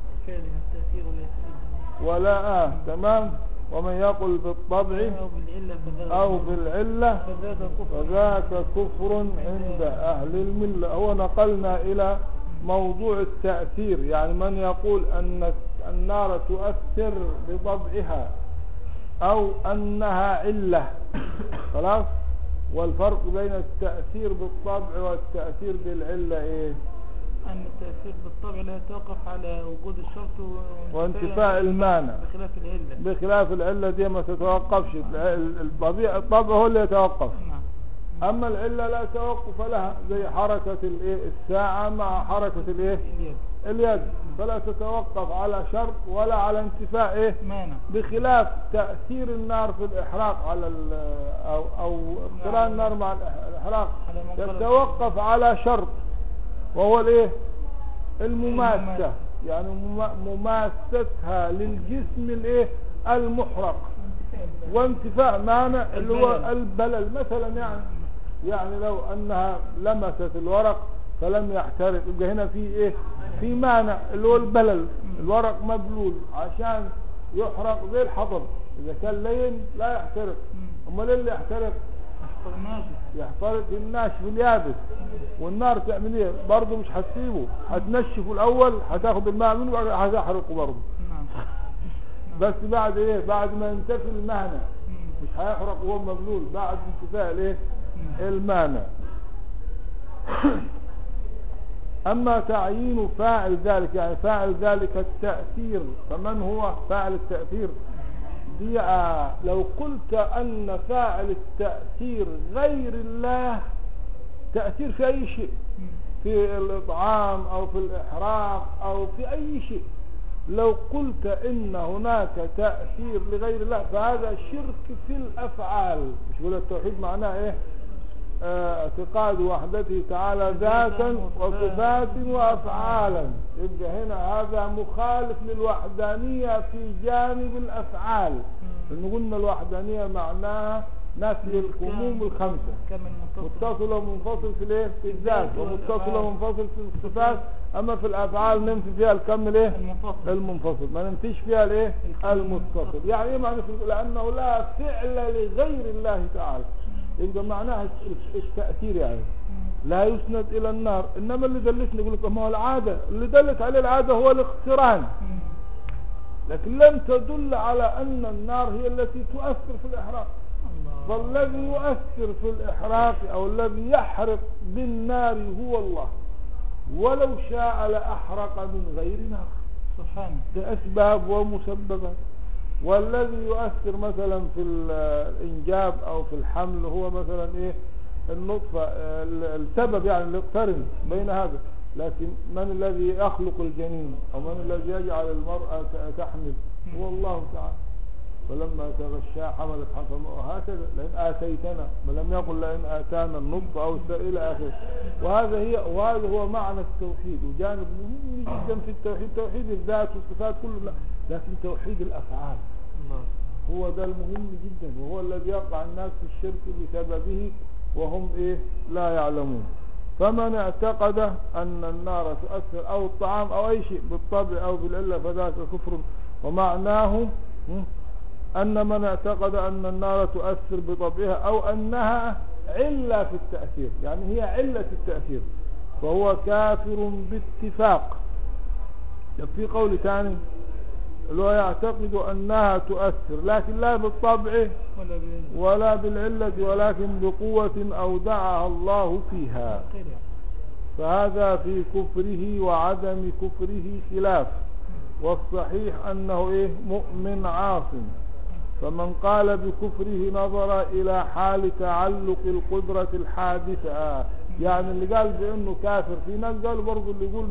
ولا تمام. ومن يقل بالطبع أو بالعلة فذاك كفر عند أهل الملة. هو نقلنا إلى موضوع التأثير، يعني من يقول أن النار تؤثر بطبعها أو أنها علة. خلاص. والفرق بين التأثير بالطبع والتأثير بالعلة أن التأثير بالطبع لا يتوقف على وجود الشرط وانتفاء المانع، بخلاف العلة دي ما تتوقفش. الطبع هو اللي يتوقف. أما العلة لا توقف لها، زي حركة الساعة مع حركة اليد، فلا تتوقف على شرط ولا على انتفاء بخلاف تأثير النار في الإحراق على أو اقتران النار مع الإحراق يتوقف على شرط، وهو المماسة، يعني مماستها للجسم المحرق، وانتفاء مانع اللي هو البلل مثلا. يعني لو أنها لمست الورق فلم يحترق، يبقى هنا في في مانع اللي هو البلل. الورق مبلول عشان يحرق زي الحطب، إذا كان لين لا يحترق. أمال اللي يحترق؟ يحترق الناشف اليابس. والنار تعمل برضه مش هتسيبه، هتنشفه الأول، هتاخد الماء منه وبعد هتحرقه برضه. بس بعد بعد ما ينتفي المانع، مش هيحرق وهو مبلول، بعد انتفاء المانع. أما تعيين فاعل ذلك، يعني فاعل ذلك التأثير، فمن هو فاعل التأثير دي؟ لو قلت أن فاعل التأثير غير الله، تأثير في أي شيء، في الإطعام أو في الإحراق أو في أي شيء، لو قلت إن هناك تأثير لغير الله فهذا شرك في الأفعال. مش يقول التوحيد معناه إيه؟ اعتقاد وحدته تعالى ذاتا وصفات وأفعالا. يبقى هنا هذا مخالف للوحدانية في جانب الأفعال، لأن قلنا الوحدانية معناها نفي الكموم الخمسة، متصل ومنفصل في الايه؟ في الذات، ومتصل ومنفصل في الصفات. اما في الافعال ننفي فيها الكم الايه؟ المنفصل، ما ننفيش فيها الايه؟ المتصل. يعني ايه معنى؟ لانه لا فعل لغير الله تعالى، يبقى معناها التأثير، يعني لا يسند الى النار. انما اللي دلتني يقول لك ما هو العادة، اللي دلت عليه العادة هو الاقتران، لكن لم تدل على ان النار هي التي تؤثر في الاحراق. فالذي يؤثر في الإحراق أو الذي يحرق بالنار هو الله، ولو شاء لأحرق من غير نار سبحانه، بأسباب ومسببات. والذي يؤثر مثلا في الإنجاب أو في الحمل هو مثلا إيه؟ النطفة، السبب يعني اللي يقترن بين هذا. لكن من الذي يخلق الجنين أو من الذي يجعل المرأة تحمل؟ هو الله تعالى. فلما تغشى حملت حصمه، هكذا لئن آتيتنا، ما لم يقل لئن آتانا النطف أو إلى آخره. وهذا هو معنى التوحيد، وجانب مهم جدا في التوحيد، توحيد الذات والصفات كله، لكن توحيد الأفعال هو ده المهم جدا، وهو الذي يقع الناس في الشرك بسببه وهم إيه؟ لا يعلمون. فمن اعتقد أن النار تؤثر أو الطعام أو أي شيء بالطبع أو بالعلة فذاك كفر. ومعناه أن من اعتقد أن النار تؤثر بطبعها أو أنها علة في التأثير، يعني هي علة التأثير، فهو كافر باتفاق. في قول ثاني لو يعتقد أنها تؤثر لكن لا بالطبع ولا بالعلة ولكن بقوة أودعها الله فيها، فهذا في كفره وعدم كفره خلاف. والصحيح أنه إيه؟ مؤمن عاصم. فمن قال بكفره نظر إلى حال تعلق القدرة الحادثة، يعني اللي قال بأنه كافر، في ناس قالوا برضو اللي يقول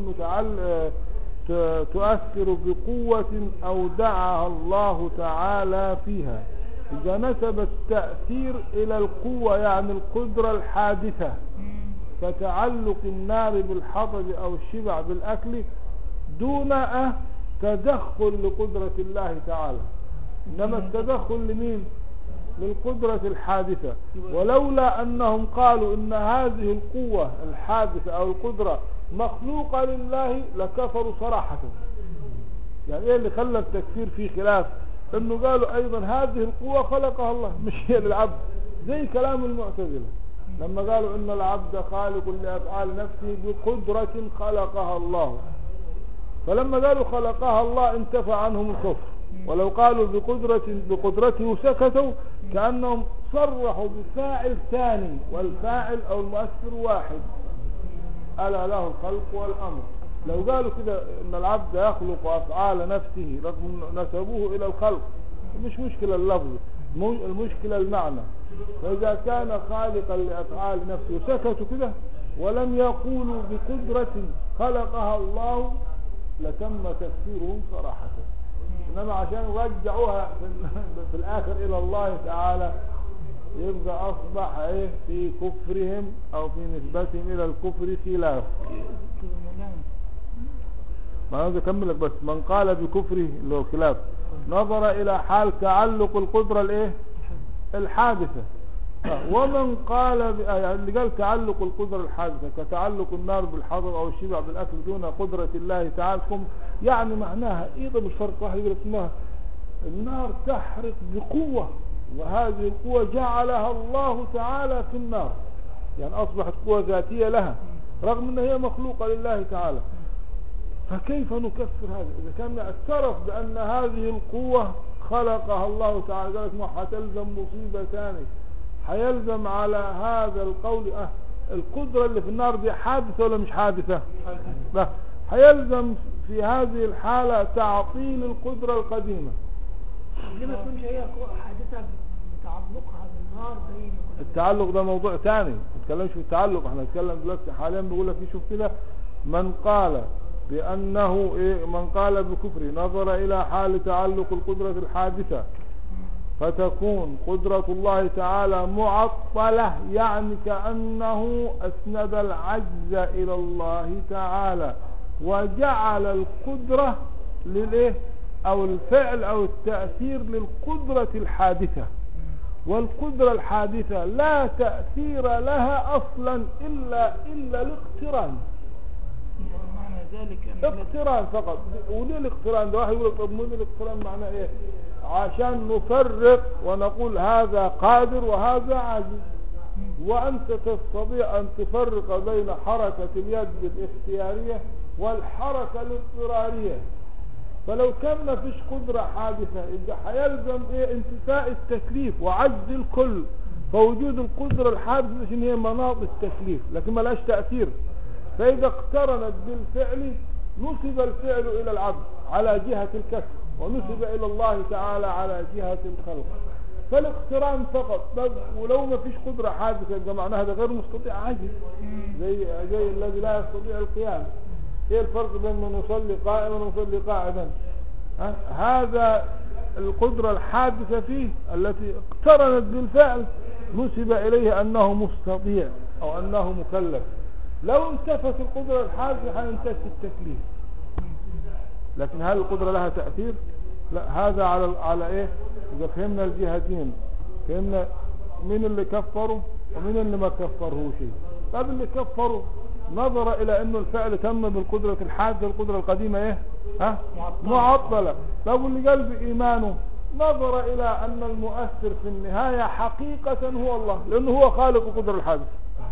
تؤثر بقوة أودعها الله تعالى فيها. إذا نسب التأثير إلى القوة يعني القدرة الحادثة كتعلق النار بالحطب أو الشبع بالأكل دون تدخل لقدرة الله تعالى، إنما التدخل لمين؟ للقدرة الحادثة. ولولا أنهم قالوا إن هذه القوة الحادثة أو القدرة مخلوقة لله لكفروا صراحة. يعني إيه اللي خلى التكفير فيه خلاف؟ إنه قالوا أيضا هذه القوة خلقها الله مش هي للعبد، زي كلام المعتزلة لما قالوا إن العبد خالق لأفعال نفسه بقدرة خلقها الله. فلما قالوا خلقها الله انتفى عنهم الكفر. ولو قالوا بقدرته سكتوا كأنهم صرحوا بفاعل ثاني، والفاعل أو المؤثر واحد، ألا له الخلق والأمر. لو قالوا كده إن العبد يخلق أفعال نفسه رغم نسبوه إلى الخلق، مش مشكلة اللفظ، المشكلة المعنى. فإذا كان خالقا لأفعال نفسه سكتوا كده ولم يقولوا بقدرة خلقها الله لتم تكفيرهم صراحة. إنما عشان رجعوها في الآخر إلى الله تعالى يبقى أصبح إيه؟ في كفرهم أو في نسبتهم إلى الكفر خلاف. ما عاوز أكمل لك بس. من قال بكفره اللي هو خلاف نظر إلى حال تعلق القدرة الإيه؟ الحادثة. ومن قال يعني اللي قال تعلق القدرة الحادثة كتعلق النار بالحطب أو الشبع بالأكل دون قدرة الله تعالى، يعني معناها إيه؟ ده مش فرق. واحد يقول اسمها النار تحرق بقوة، وهذه القوة جعلها الله تعالى في النار، يعني أصبحت قوة ذاتية لها رغم أنها هي مخلوقة لله تعالى. فكيف نكفر هذا إذا كان اعترف بأن هذه القوة خلقها الله تعالى؟ قالت ما حتلزم مصيبة ثانية، حيلزم على هذا القول القدرة اللي في النار دي حادثة ولا مش حادثة؟ لا، هيلزم في هذه الحالة تعطيل القدرة القديمة. ليه ما تكونش هي حادثة بتعلقها بالنار زي ما كنا التعلق ده موضوع ثاني، ما نتكلمش في التعلق، احنا نتكلم دلوقتي حاليا بيقول لك شوف كده، من قال بأنه من قال بكفر نظر إلى حال تعلق القدرة الحادثة فتكون قدرة الله تعالى معطلة، يعني كأنه أسند العجز إلى الله تعالى وجعل القدرة للإيه أو الفعل أو التأثير للقدرة الحادثة، والقدرة الحادثة لا تأثير لها أصلا إلا الاقتران. معنى ذلك أن اقتران فقط. وليه الاقتران ده؟ واحد يقول لك طب مين الاقتران معناه ايه؟ عشان نفرق ونقول هذا قادر وهذا عاجز، وأنت تستطيع أن تفرق بين حركة اليد الاختيارية والحركة الاضطرارية. فلو كان ما فيش قدرة حادثة يبقى هيلزم ايه؟ انتفاء التكليف وعجز الكل. فوجود القدرة الحادثة عشان هي مناط التكليف لكن ما لهاش تأثير. فإذا اقترنت بالفعل نسب الفعل إلى العبد على جهة الكسب ونسب إلى الله تعالى على جهة الخلق. فالاقتران فقط. ولو ما فيش قدرة حادثة يبقى معناها هذا غير مستطيع عاجز، زي الذي لا يستطيع القيام. ايه الفرق بين من يصلي قائما ونصلي قاعدا؟ هذا القدرة الحادثة فيه التي اقترنت بالفعل نسب إليه أنه مستطيع أو أنه مكلف. لو انتفت القدرة الحادثة هينتفي التكليف. لكن هل القدرة لها تأثير؟ لا. هذا على ايه؟ إذا فهمنا الجهتين، فهمنا مين اللي كفروا ومين اللي ما كفرهوش. طب اللي كفروا نظر إلى أنه الفعل تم بالقدرة الحادثة، القدرة القديمة ايه؟ معطلة. طب اللي قال بإيمانه نظر إلى أن المؤثر في النهاية حقيقة هو الله، لأنه هو خالق القدرة الحادثة.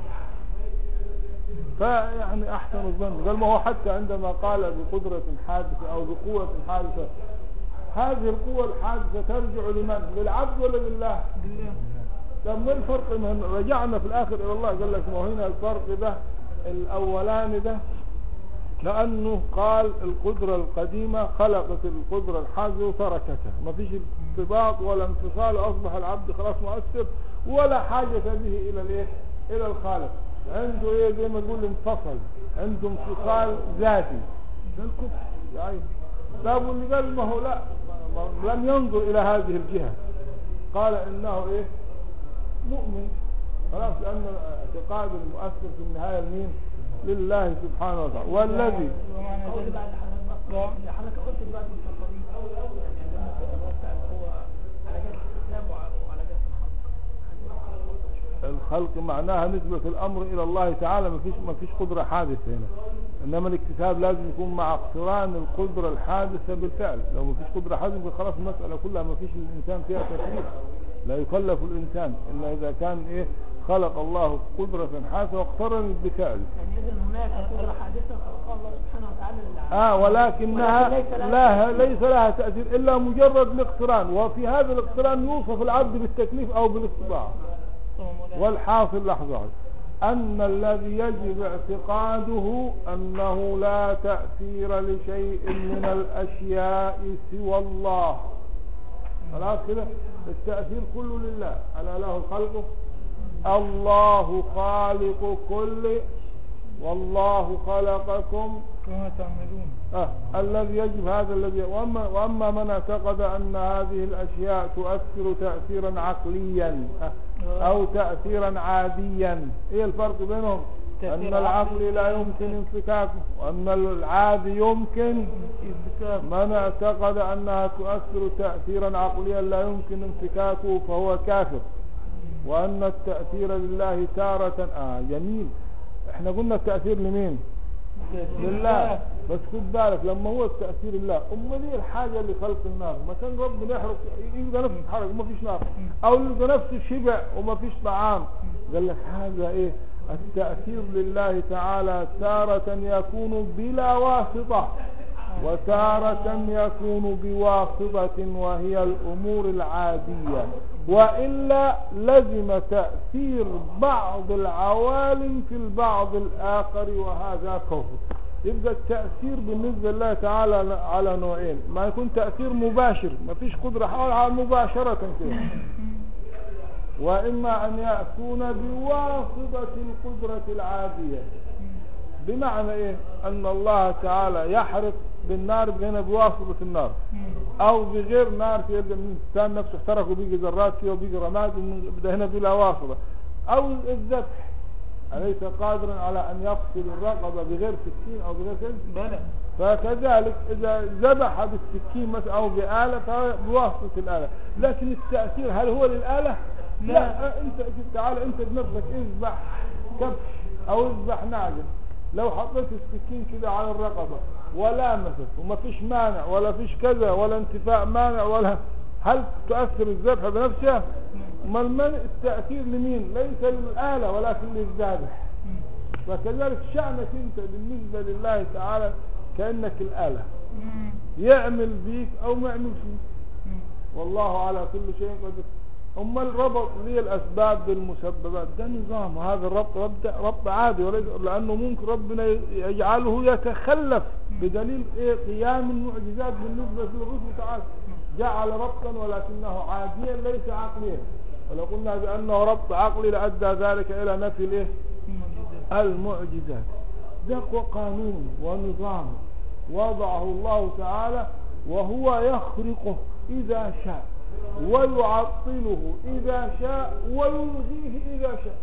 فيعني أحسن الظن قال ما هو حتى عندما قال بقدرة حادثة أو بقوة حادثة، هذه القوة الحادثة ترجع لمن؟ للعبد ولا لله؟ لما الفرق من رجعنا في الآخر إلى الله قال لك ما هنا الفرق ده الأولاني ده لأنه قال القدرة القديمة خلقت القدرة الحادثة وتركتها، ما فيش ارتباط ولا انفصال، أصبح العبد خلاص مؤثر ولا حاجة به إلى الإيه؟ إلى الخالق. عنده ايه زي ما تقول انفصل، عنده انفصال ذاتي. ده الكفر يعني. طب واللي قال ما هو لا لم ينظر الى هذه الجهة، قال انه ايه؟ مؤمن خلاص، لان اعتقاد المؤثر في النهاية لمين؟ لله سبحانه وتعالى. والذي حضرتك قلت دلوقتي الخلق معناها نسبة الأمر إلى الله تعالى، ما فيش قدرة حادثة هنا. إنما الاكتساب لازم يكون مع اقتران القدرة الحادثة بالفعل. لو ما فيش قدرة حادثة خلاص المسألة كلها ما فيش الإنسان فيها تكليف، لا يكلف الإنسان إلا إذا كان إيه؟ خلق الله قدرة حادثة واقترن بفعل. يعني إذن هناك قدرة حادثة خلقها الله سبحانه وتعالى ولكنها ليس لها تأثير إلا مجرد الاقتران، وفي هذا الاقتران يوصف العبد بالتكليف أو بالاستطاعة. والحاصل لحظة أن الذي يجب اعتقاده أنه لا تأثير لشيء من الأشياء سوى الله. خلاص كده التأثير كله لله. ألا له خلقه؟ الله خالق كل والله خلقكم كما تعملون. الذي يجب هذا الذي وأما من اعتقد أن هذه الأشياء تؤثر تأثيرا عقليا أو تأثيرا عاديا. ايه الفرق بينهم؟ أن العقل لا يمكن انفكاكه وأن العادي يمكن انفكاكه. من اعتقد أنها تؤثر تأثيرا عقليا لا يمكن انفكاكه فهو كافر. وأن التأثير لله تارة جميل. احنا قلنا التأثير لمين؟ لله. بس خد بالك لما هو التأثير لله، ليه الحاجة اللي خلق النار؟ ما كان ربنا يحرق يلقى نفسه يتحرق وما فيش نار، او يلقى نفسه شبع وما فيش طعام. قال لك هذا ايه؟ التأثير لله تعالى تارة يكون بلا واسطة وتارة يكون بواسطة وهي الأمور العادية، وإلا لزم تأثير بعض العوالم في البعض الآخر، وهذا كفر. يبقى التأثير بالنسبة لله تعالى على نوعين: ما يكون تأثير مباشر، ما فيش قدرة على مباشرة كده، وإما أن يكون بواسطة القدرة العادية. بمعنى إيه؟ أن الله تعالى يحرق بالنار هنا بواسطة النار، أو بغير نار، في الإنسان نفسه احترق وبيجي ذرات فيه وبيجي رماد، وبدأ هنا بلا واسطة. أو الذبح، أليس قادرا على أن يفصل الرقبة بغير سكين أو بغير كذا؟ بلى. فكذلك إذا ذبح بالسكين مثلا أو بآلة فبواسطة الآلة. لكن التأثير هل هو للآلة؟ لا. أنت تعال أنت بنفسك اذبح كبش أو اذبح نعجة، لو حطيت السكين كده على الرقبة ولامست وما فيش مانع ولا فيش كذا ولا انتفاع مانع ولا، هل تؤثر الذبح بنفسها؟ ما التأثير لمين؟ ليس للآلة ولكن للذابح. فكذلك شأنك انت بالنسبة لله تعالى كأنك الآلة، يعمل بيك او ما يعمل فيك، والله على كل شيء قدير. أما الربط لي الأسباب بالمسببات ده نظام، هذا الربط ربط عادي، لأنه ممكن ربنا يجعله يتخلف بدليل إيه؟ قيام المعجزات بالنسبة للرسل تعالى جعل ربطا ولكنه عاديا ليس عقليا. ولو قلنا بأنه ربط عقلي لأدى ذلك إلى نفي الإيه؟ المعجزات. ده قانون ونظام وضعه الله تعالى، وهو يخرقه إذا شاء ويعطله إذا شاء ويلغيه إذا شاء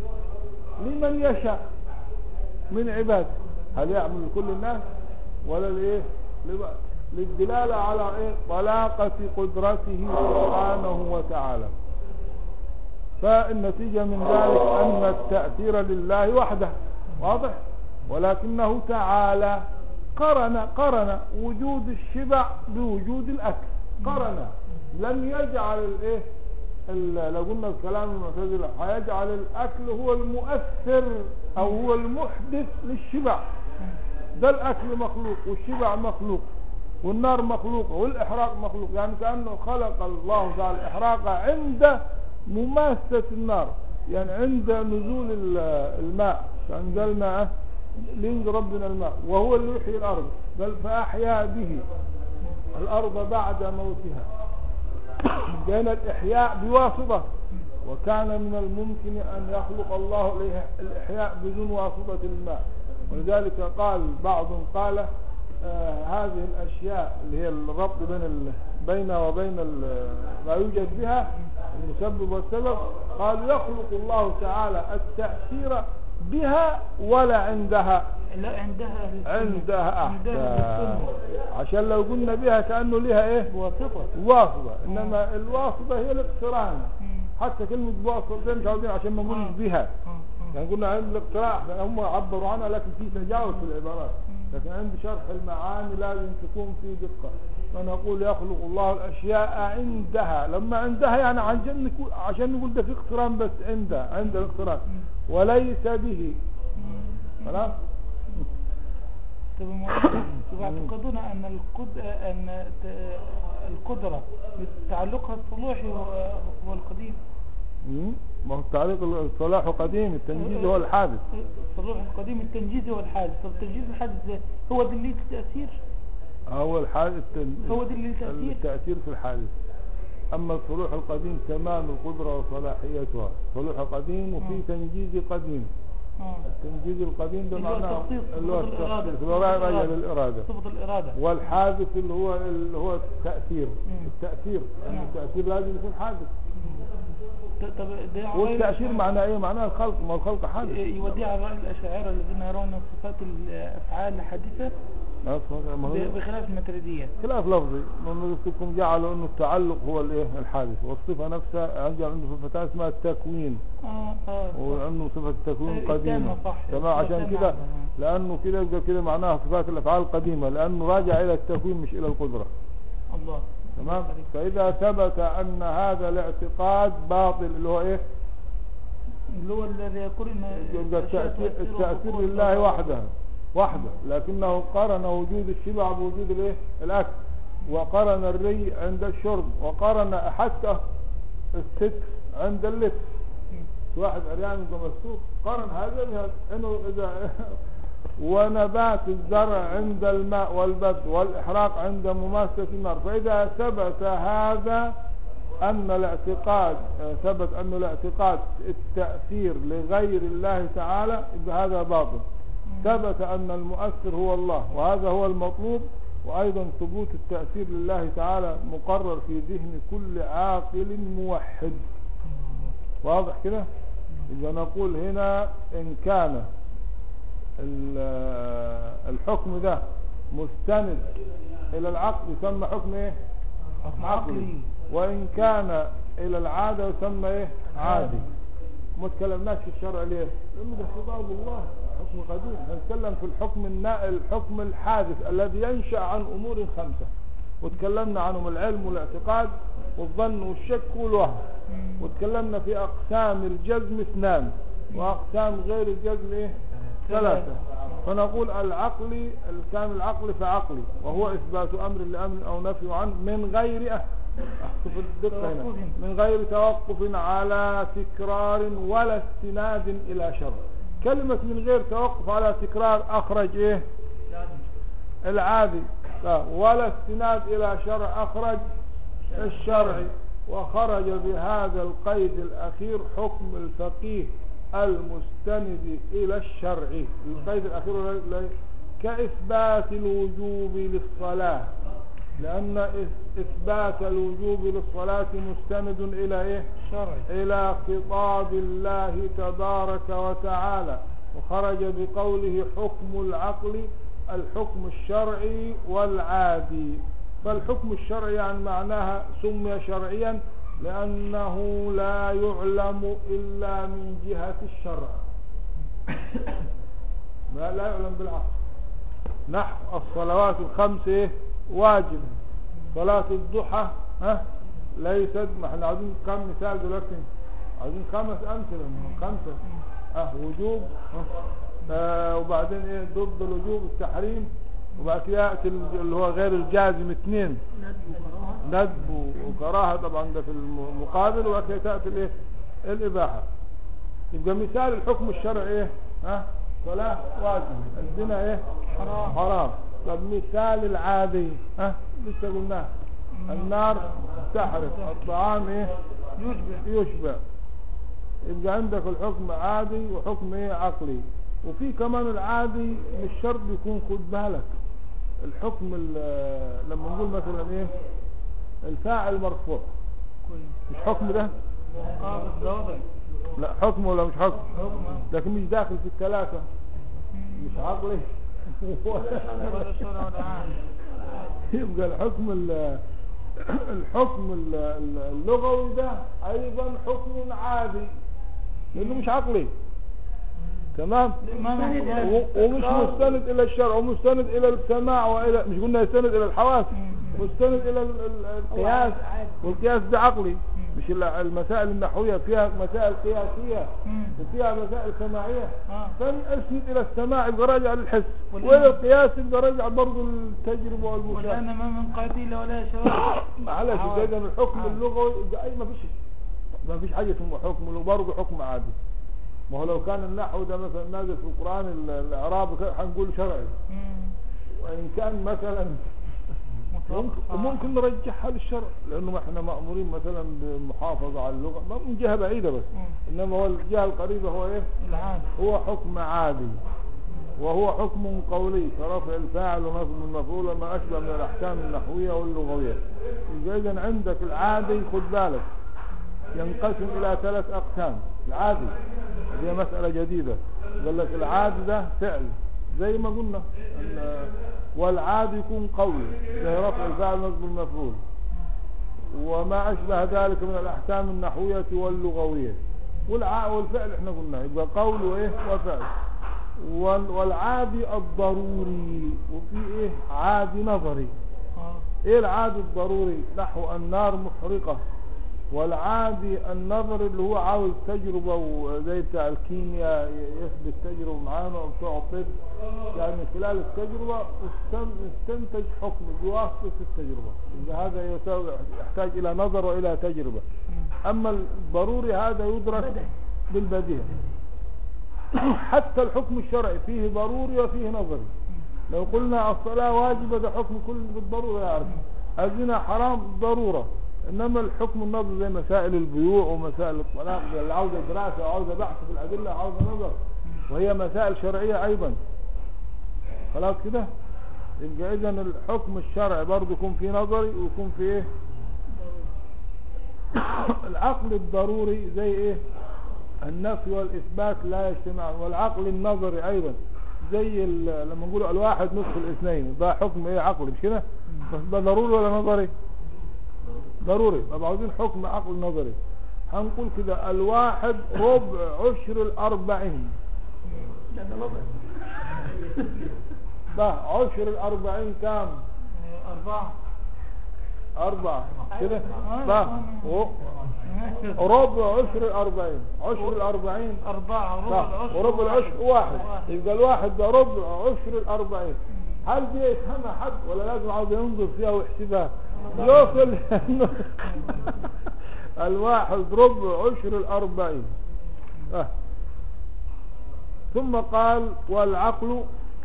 لمن يشاء من عباده. هل يعمل لكل الناس ولا لإيه؟ للدلالة على إيه؟ طلاقة قدرته سبحانه وتعالى. فالنتيجة من ذلك أن التأثير لله وحده واضح، ولكنه تعالى قرن وجود الشبع بوجود الأكل، قرن، لم يجعل الايه لو قلنا الكلام المعتزلة هيجعل الاكل هو المؤثر او هو المحدث للشبع. ده الاكل مخلوق والشبع مخلوق والنار مخلوقه والإحراق مخلوق، يعني كأنه خلق الله تعالى الإحراق عند مماسة النار، يعني عند نزول الماء، فأنزلنا لينزل ربنا الماء، وهو اللي يحيي الأرض، بل فأحيا به الأرض بعد موتها. كان الإحياء بواسطة، وكان من الممكن أن يخلق الله الإحياء بدون واسطة الماء. ولذلك قال بعضهم قال هذه الأشياء اللي هي الربط بين وبين ما يوجد بها المسبب والسبب، قال يخلق الله تعالى التأثير بها ولا عندها؟ لا، عندها أحسن، عشان لو قلنا بها كأنه لها ايه؟ واسطة. انما الواسطة هي الاقتران. حتى كلمة بواسطة مش عاوزين عشان ما نقولش بها، يعني قلنا عند الاقتراح هم عبروا عنها لكن في تجاوز في العبارات، لكن عند شرح المعاني لازم تكون في دقة. فنقول يخلق الله الأشياء عندها، لما عندها يعني عشان نقول ده في اقتران، بس عند الاقتران وليس به. خلاص. يعتقدون أن القدرة تعلقها الصلوحي هو القديم. ما هو التعليق الصلاح قديم، التنجيز هو الحادث. الصلوح القديم، التنجيز هو الحادث. طب التنجيز الحادث هو دليل التأثير؟ هو الحادث هو دليل التأثير في الحادث. أما الصلوح القديم تمام القدرة وصلاحيتها، صلوح قديم وفي تنجيز قديم. التنجيز القديم ده معناه اللي هو التخصيص راجع للإرادة، والحادث اللي هو التأثير. يعني التأثير لازم يكون حادث. والتأثير معناه ايه؟ معناه الخلق، ما الخلق حادث. يوديها على رأي الأشاعرة الذين يرون صفات الأفعال حادثة بخلاف الماتريدية، خلاف لفظي. من لكم جعلوا انه التعلق هو الايه؟ الحادث، والصفة نفسها جعل عنده صفة اسمها التكوين، وانه صفة التكوين قديمة. تمام، عشان كده لانه كده يبقى كده معناها صفات الافعال قديمة، لانه راجع الى التكوين مش الى القدرة. الله. تمام. فاذا ثبت ان هذا الاعتقاد باطل اللي هو ايه؟ اللي هو الذي يقول ان التأثير لله وحده، واحدة، لكنه قرن وجود الشبع بوجود الايه الاكل، وقرن الري عند الشرب، وقرن حتى الستر عند اللبس. واحد عريان ومستور قرن هذا بهذا انه اذا ونبات الزرع عند الماء والبذر والإحراق عند مماسة النار. فإذا ثبت هذا أن الاعتقاد ثبت أن الاعتقاد التأثير لغير الله تعالى هذا باطل. ثبت أن المؤثر هو الله، وهذا هو المطلوب. وأيضا ثبوت التأثير لله تعالى مقرر في ذهن كل عاقل موحد. واضح كده؟ إذا نقول هنا إن كان الحكم ده مستند الى العقل يسمى حكم ايه؟ حكم عقلي. وان كان الى العاده يسمى ايه؟ عادي. ما تكلمناش في الشرع ليه؟ لانه ده خطاب الله، حكم قديم. هنتكلم في الحكم الحادث الذي ينشأ عن امور 5، وتكلمنا عنهم العلم والاعتقاد والظن والشك والوهم، وتكلمنا في اقسام الجزم 2، واقسام غير الجزم ايه؟ 3. فنقول العقلي الكامل العقلي فعقلي، وهو إثبات أمر لأمر أو نفي عنه من غير أحسف الدقة هنا، من غير توقف على تكرار ولا استناد إلى شرع. كلمة من غير توقف على تكرار أخرج إيه؟ العادي. ولا استناد إلى شرع أخرج الشرعي. وخرج بهذا القيد الأخير حكم الفقيه المستند إلى الشرع. القيد الأخير كإثبات الوجوب للصلاة، لأن إثبات الوجوب للصلاة مستند إلى إيه؟ شرع، إلى خطاب الله تبارك وتعالى. وخرج بقوله حكم العقل الحكم الشرعي والعادي. فالحكم الشرعي يعني معناها سمي شرعيا لأنه لا يعلم إلا من جهة الشرع، لا يعلم بالعقل. نحو الصلوات ال5 إيه؟ واجب. صلاة الضحى ليست. ما احنا عايزين كم مثال دلوقتي؟ عايزين 5 أمثلة من 5. وجوب، وبعدين ايه ضد الوجوب التحريم، وبعد كده يأتي اللي هو غير الجازم 2 ندب وكراهة طبعا ده في المقابل، وبعد كده تأتي الايه الإباحة. يبقى مثال الحكم الشرعي ايه؟ صلاة واجب، الزنا ايه؟ حرام. طب مثال العادي لسه قلناه، النار تحرق، الطعام ايه؟ يشبع. يبقى عندك الحكم عادي وحكم ايه؟ عقلي. وفي كمان العادي مش شرط يكون، خد بالك الحكم لما نقول مثلا ايه الفاعل مرفوع، مش حكم ده؟ لا حكم ولا مش حكم؟ لكن مش داخل في ال3، مش عقلي يبقى الحكم اللغوي ده ايضا حكم عادي لانه مش عقلي. تمام. ومش مستند الى الشرع، ومستند الى السماع، والى مش قلنا يستند الى الحواس، مستند الى القياس، والقياس ده عقلي. مش المسائل النحويه فيها مسائل قياسيه وفيها مسائل سماعيه، فنسند الى السماع يبقى راجع للحس، والى القياس يبقى راجع برضه للتجربه والمشاهده. والان ما من قتيل ولا شرع. معلش اذا الحكم اللغوي اي ما فيش حاجه اسمها حكم اللغوي، برضه حكم عادي. ما هو لو كان النحو ده مثلا نازل في القرآن الإعراب هنقول شرعي، وإن كان مثلا ممكن نرجحها للشرع، لأنه احنا مأمورين مثلا بالمحافظة على اللغة، ما من جهة بعيدة بس، إنما هو الجهة القريبة هو إيه؟ هو حكم عادي، وهو حكم قولي كرفع الفاعل ونصب المفعول وما أشبه من الأحكام النحوية واللغوية. إذا عندك العادي خد بالك ينقسم إلى 3 أقسام. العادي هي مسألة جديدة، قال لك العادي ده فعل زي ما قلنا، والعادي يكون قول زي رفع الفاعل نصب المفعول وما أشبه ذلك من الأحكام النحوية واللغوية. والفعل احنا قلنا يبقى قول وايه وفعل. والعادي الضروري، وفي ايه عادي نظري. ايه العادي الضروري؟ نحو النار محرقة والعادي النظر اللي هو عاوز تجربة وزي بتاع الكيمياء يثبت تجربة معانا وبتوع طب، يعني من خلال التجربة استنتج حكم بواسطة التجربة، إذا هذا يحتاج إلى نظر وإلى تجربة. أما الضروري هذا يدرك بالبديهة. حتى الحكم الشرعي فيه ضروري وفيه نظري. لو قلنا الصلاة واجبة ده حكم كل بالضرورة يعرف، الزنا حرام ضرورة. إنما الحكم النظري زي مسائل البيوع ومسائل الطلاق اللي عاوزة دراسة وعاوزة بحث في الأدلة وعاوزة نظر، وهي مسائل شرعية أيضا. خلاص كده؟ يبقى إذا الحكم الشرعي برضه يكون فيه نظري ويكون فيه إيه؟ العقل الضروري زي إيه؟ النفي والإثبات لا يجتمعان. والعقل النظري أيضا زي لما نقول الواحد نصف الاثنين، ده حكم إيه؟ عقلي مش كده؟ بس ده ضروري ولا نظري؟ ضروري. طب عاوزين حكم عقل نظري، هنقول كده الواحد ربع عشر الأربعين. ده عشر الأربعين كام؟ 4 كده. ده ربع عشر الأربعين. عشر الأربعين 4 وربع العشر 1. يبقى الواحد ده ربع عشر الأربعين. هل دي يفهمها حد ولا لازم عاوز ينظر فيها ويحسبها يوصل؟ الواحد ربع عشر الأربعين. ثم قال والعقل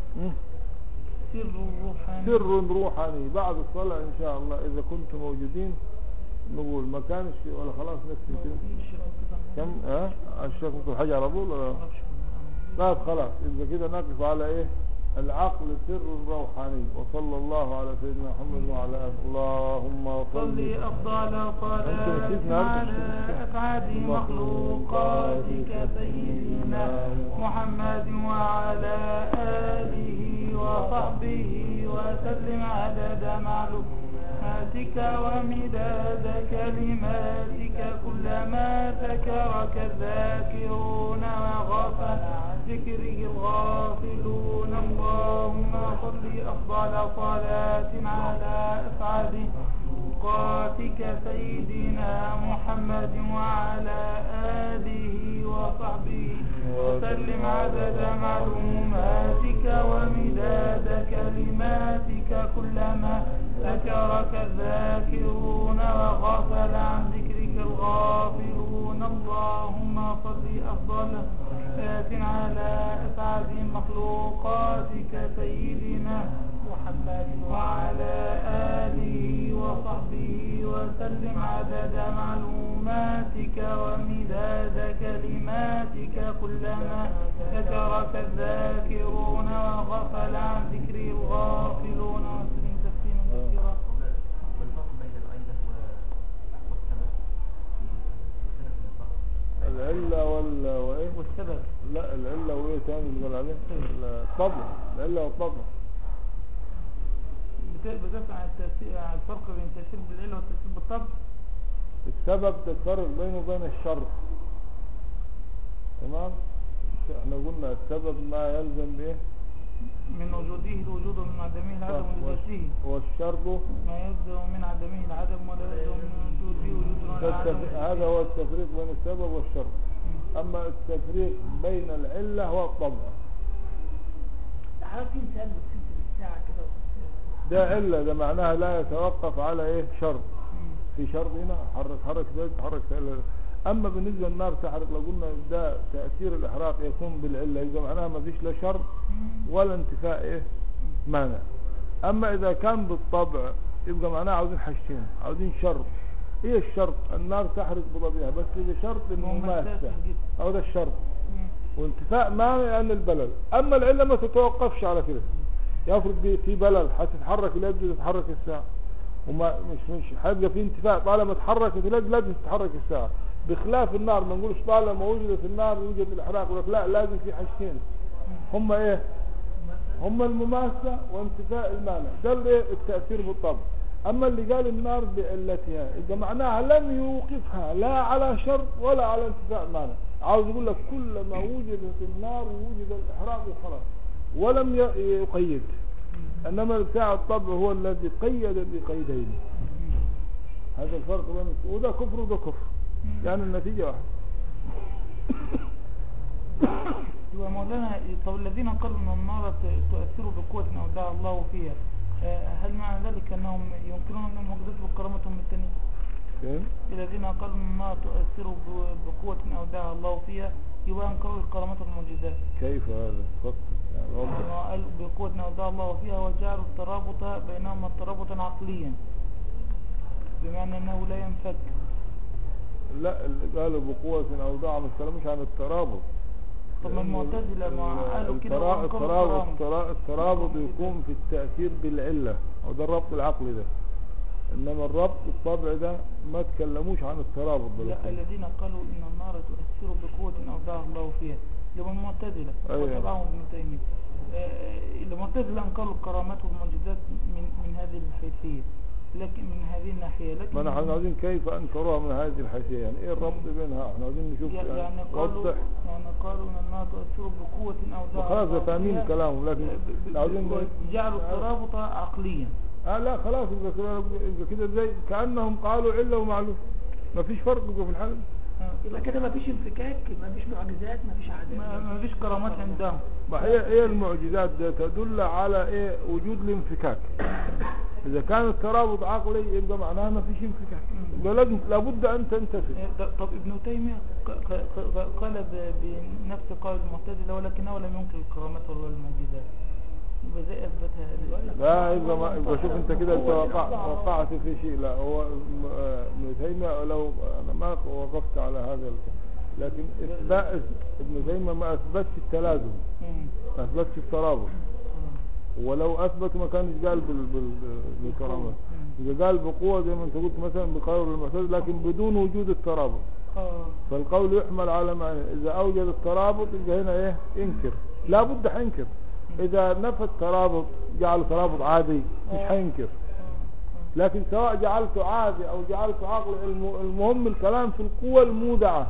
سر روحاني. بعد الصلاة إن شاء الله إذا كنتم موجودين نقول ما كانش ولا خلاص نكتب كده. كم الشيخ ممكن حاجة على طول ولا لا؟ خلاص إذا كده نقف على إيه؟ العقل سر روحاني. وصلى الله على سيدنا محمد وعلى آله. اللهم صل أفضل صلاة على أسعد مخلوقاتك سيدنا محمد وعلى آله وصحبه وسلم عدد معلوماتك ومداد كلماتك كلما ذكرك الذاكرون وغفل عن ذكره الغافلون. اللهم صل أفضل صلاة على أسعد مخلوقاتك سيدنا محمد وعلى آله وصحبه وسلم عدد معلوماتك ومداد كلماتك كلما ذكرك الذاكرون وغفل عن ذكرك الغافلون. اللهم صل أفضل صلاة على أسعد مخلوقاتك سيدنا محمد وعلى آله وصحبه وسلم عدد معلوماتك ومداد كلماتك كلما ذكرك الذاكرون وغفل عن ذكر الغافلون. وسلم تسليما كثيرا. والفرق بين العلة والسبب العلة وإيه؟ والسبب. لا العلة وإيه تاني اللي قال عليه؟ الطبع. العلة والطبع. بتفهم عن الفرق بين التأثير بالعلة والتأثير بالطبع. السبب تفرق بينه وبين الشرط. تمام. احنا قلنا السبب ما يلزم به من وجوده الوجود ومن عدمه العدم لذاته، والشرط ما يلزم من عدمه العدم ولا يلزم من وجوده وجود ولا عدم. هذا هو التفريق بين السبب والشرط. اما التفريق بين العلة هو الطبع. حضرتك مثال بتسلسل الساعة كده ده علة، ده معناها لا يتوقف على ايه؟ شرط. في شرط هنا حرك ده حرك ده. اما بالنسبه للنار تحرق لو قلنا ده تاثير الاحراق يكون بالعله، اذا معناها ما فيش لا شرط ولا انتفاء ايه؟ مانع. اما اذا كان بالطبع يبقى معناها عاوزين حاجتين، عاوزين شرط. ايه الشرط؟ النار تحرق بطبيعها بس اذا شرط المماسه او ده الشرط، وانتفاء مانع يعني البلل. اما العله ما تتوقفش على كده. يفرض في بلل هتتحرك اليد تتحرك الساعه، وما مش هيبقى في انتفاع طالما اتحركت اليد لازم تتحرك الساعه. بخلاف النار ما نقولش طالما وجدت النار يوجد الاحراق، ولا لا لازم في حاجتين هما ايه؟ هما المماسه وانتفاء المانع. ده الايه؟ التاثير بالطبع. اما اللي قال النار بعلتها اذا معناها لم يوقفها لا على شرط ولا على انتفاء مانع. عاوز يقول لك كلما وجدت النار وجد الاحراق وخلاص ولم يقيد. انما بتاع الطبع هو الذي قيد بقيدين. هذا الفرق بين وده كفر وده كفر، يعني النتيجة واحدة. يبقى مولانا طب الذين قالوا ان النار تؤثر بقوة او دعا الله فيها، هل معنى ذلك انهم ينكرون ان المعجزات بكرامتهم الثانية؟ الذين قالوا ان النار تؤثر بقوة او دعا الله فيها يبقى انكروا الكرامات والمعجزات. كيف هذا؟ فصل يعني قالوا بقوة او دعا الله فيها وجعلوا الترابط بينهما ترابطا عقليا بمعنى انه لا ينفك. لا قالوا بقوة او دعا، ما تكلموش عن الترابط. طب ما المعتزلة ما قالوا كده الترابط يكون في التأثير بالعلة، وده الربط العقلي ده، انما الربط الطبع ده ما تكلموش عن الترابط ده. لا الذين قالوا ان النار تؤثر بقوة او دعا الله فيها لما المعتزلة وتبعهم ابن تيمية. المعتزلة انكروا الكرامات والمعجزات من هذه الحيثية، لكن من هذه الناحية. لكن ما نحن عايزين كيف انكروها من هذه الحيثية، يعني ايه الربط بينها؟ احنا عايزين نشوف يعني قالوا ان النار تؤثر بقوة او دعا خلاص فاهمين كلامهم، لكن عايزين جعلوا الترابط عقليا. لا خلاص يبقى كده زي كأنهم قالوا علة ومعلوم، ما فيش فرق في الحال. يبقى كده ما فيش انفكاك، ما فيش معجزات، ما فيش عادات، ما فيش كرامات عندهم. ما هي المعجزات ده تدل على ايه؟ وجود الانفكاك. اذا كان الترابط عقلي يبقى معناها ما فيش انفكاك، يبقى لازم لابد ان تنتفي. طب ابن تيمية قال بنفس قول المعتزلة ولكنه لم ينكر الكرامات ولا المعجزات، يبقى زي اثبتها. لا يبقى شوف انت كده انت وقعت في شيء. لا هو ابن تيمية لو انا ما وقفت على هذا لكن اثبات ابن تيمية ما اثبتش التلازم، ما اثبتش الترابط، ولو اثبت ما كانش قال بالكرامات، اذا قال بقوة زي ما انت قلت مثلا بقول المعتزلة لكن بدون وجود الترابط. فالقول يحمل على معنى اذا اوجد الترابط يبقى هنا ايه؟ انكر، لا بد حينكر. اذا نفى الترابط جعله ترابط عادي مش حينكر، لكن سواء جعلته عادي او جعلته عقل المهم الكلام في القوة المودعة.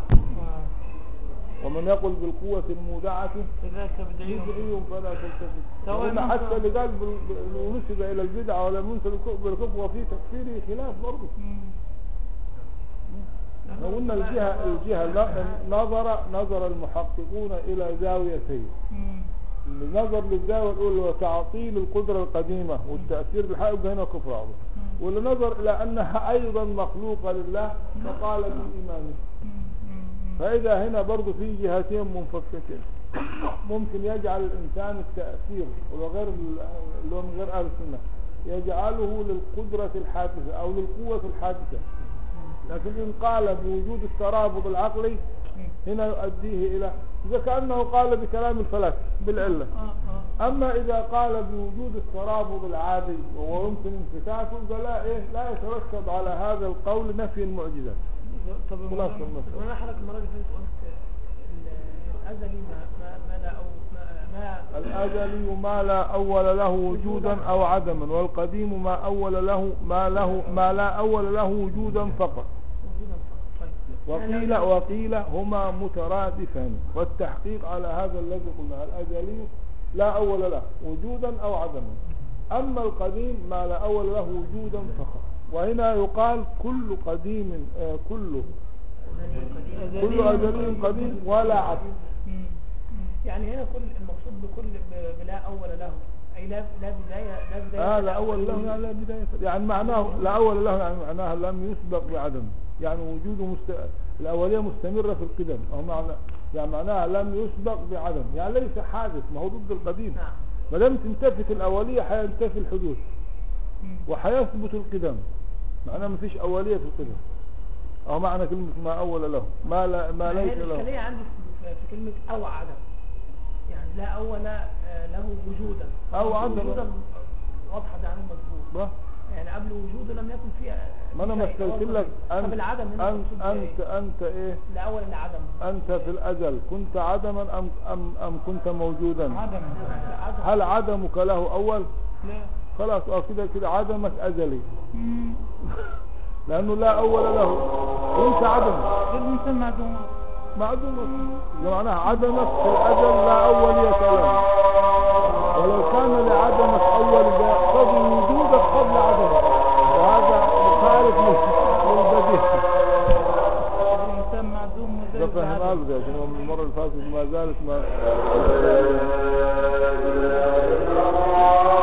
ومن يقول بالقوة المودعة بدعي فلا تلتفت. حتى اللي قال نسب الى البدعة ولا ينسب بالكفر وفي تكفيره خلاف برضه. قلنا الجهة نظر المحققون الى زاويتين. النظر للزاوية الأولى وتعطيل القدرة القديمة والتأثير بالحق هنا كفر عظيم، واللي نظر إلى أنها أيضا مخلوقة لله فقال بإيمانه. فإذا هنا برضو في جهتين منفكتين، ممكن يجعل الإنسان التأثير وغير اللي هو من غير أهل السنة يجعله للقدرة الحادثة أو للقوة الحادثة، لكن إن قال بوجود الترابط العقلي هنا يؤديه إلى إذا كأنه قال بكلام الفلاسفة بالعلة. أما إذا قال بوجود الترابط العادي وهو يمكن انفكاكه فلا لا يترتب على هذا القول نفي المعجزات. طب أنا حضرتك المرة اللي فاتت قلت الأزلي الأزلي ما لا أول له وجودا أو عدما، والقديم ما لا أول له وجودا فقط. وقيل هما مترادفان، والتحقيق على هذا الذي قلنا الأزلي لا أول له وجودا أو عدما، أما القديم ما لا أول له وجودا فقط. وهنا يقال كل قديم كل أزلي قديم ولا عدم. يعني هنا كل المقصود بكل بلا أول له أي لا بداية. لا أول له يعني لا بداية، يعني معناه لا أول له يعني معناها لم يسبق بعدم، يعني وجوده الأولية مستمرة في القدم، أو معناها لم يسبق بعدم، يعني ليس حادث، ما هو ضد القديم. ما دام تنتفت الأولية حينتفي الحدوث وحيثبت القدم، معناه ما فيش أولية في القدم، أو معنى كلمة ما أول له ما ليس له. الإشكالية عندي في كلمة أو عدم، يعني لا أول له وجودا أو عدم واضحة ده عنه مظبوط، يعني قبل وجوده لم يكن فيها. ما انا مثلت لك انت ايه لا اول لا عدم. انت في الازل كنت عدما ام كنت موجودا؟ عدما. هل عدمك له اول؟ لا. خلاص كده عدمك ازلي لانه لا اول له وانت عدم. الانسان معدوم معناها عدمك في الازل لا اولية له، ولو كان لعدمك اول فضل وجودك قبل عدمك، وهذا مخالف ده فهمها له عشان هو من المرة اللي فاتت ما زالت ما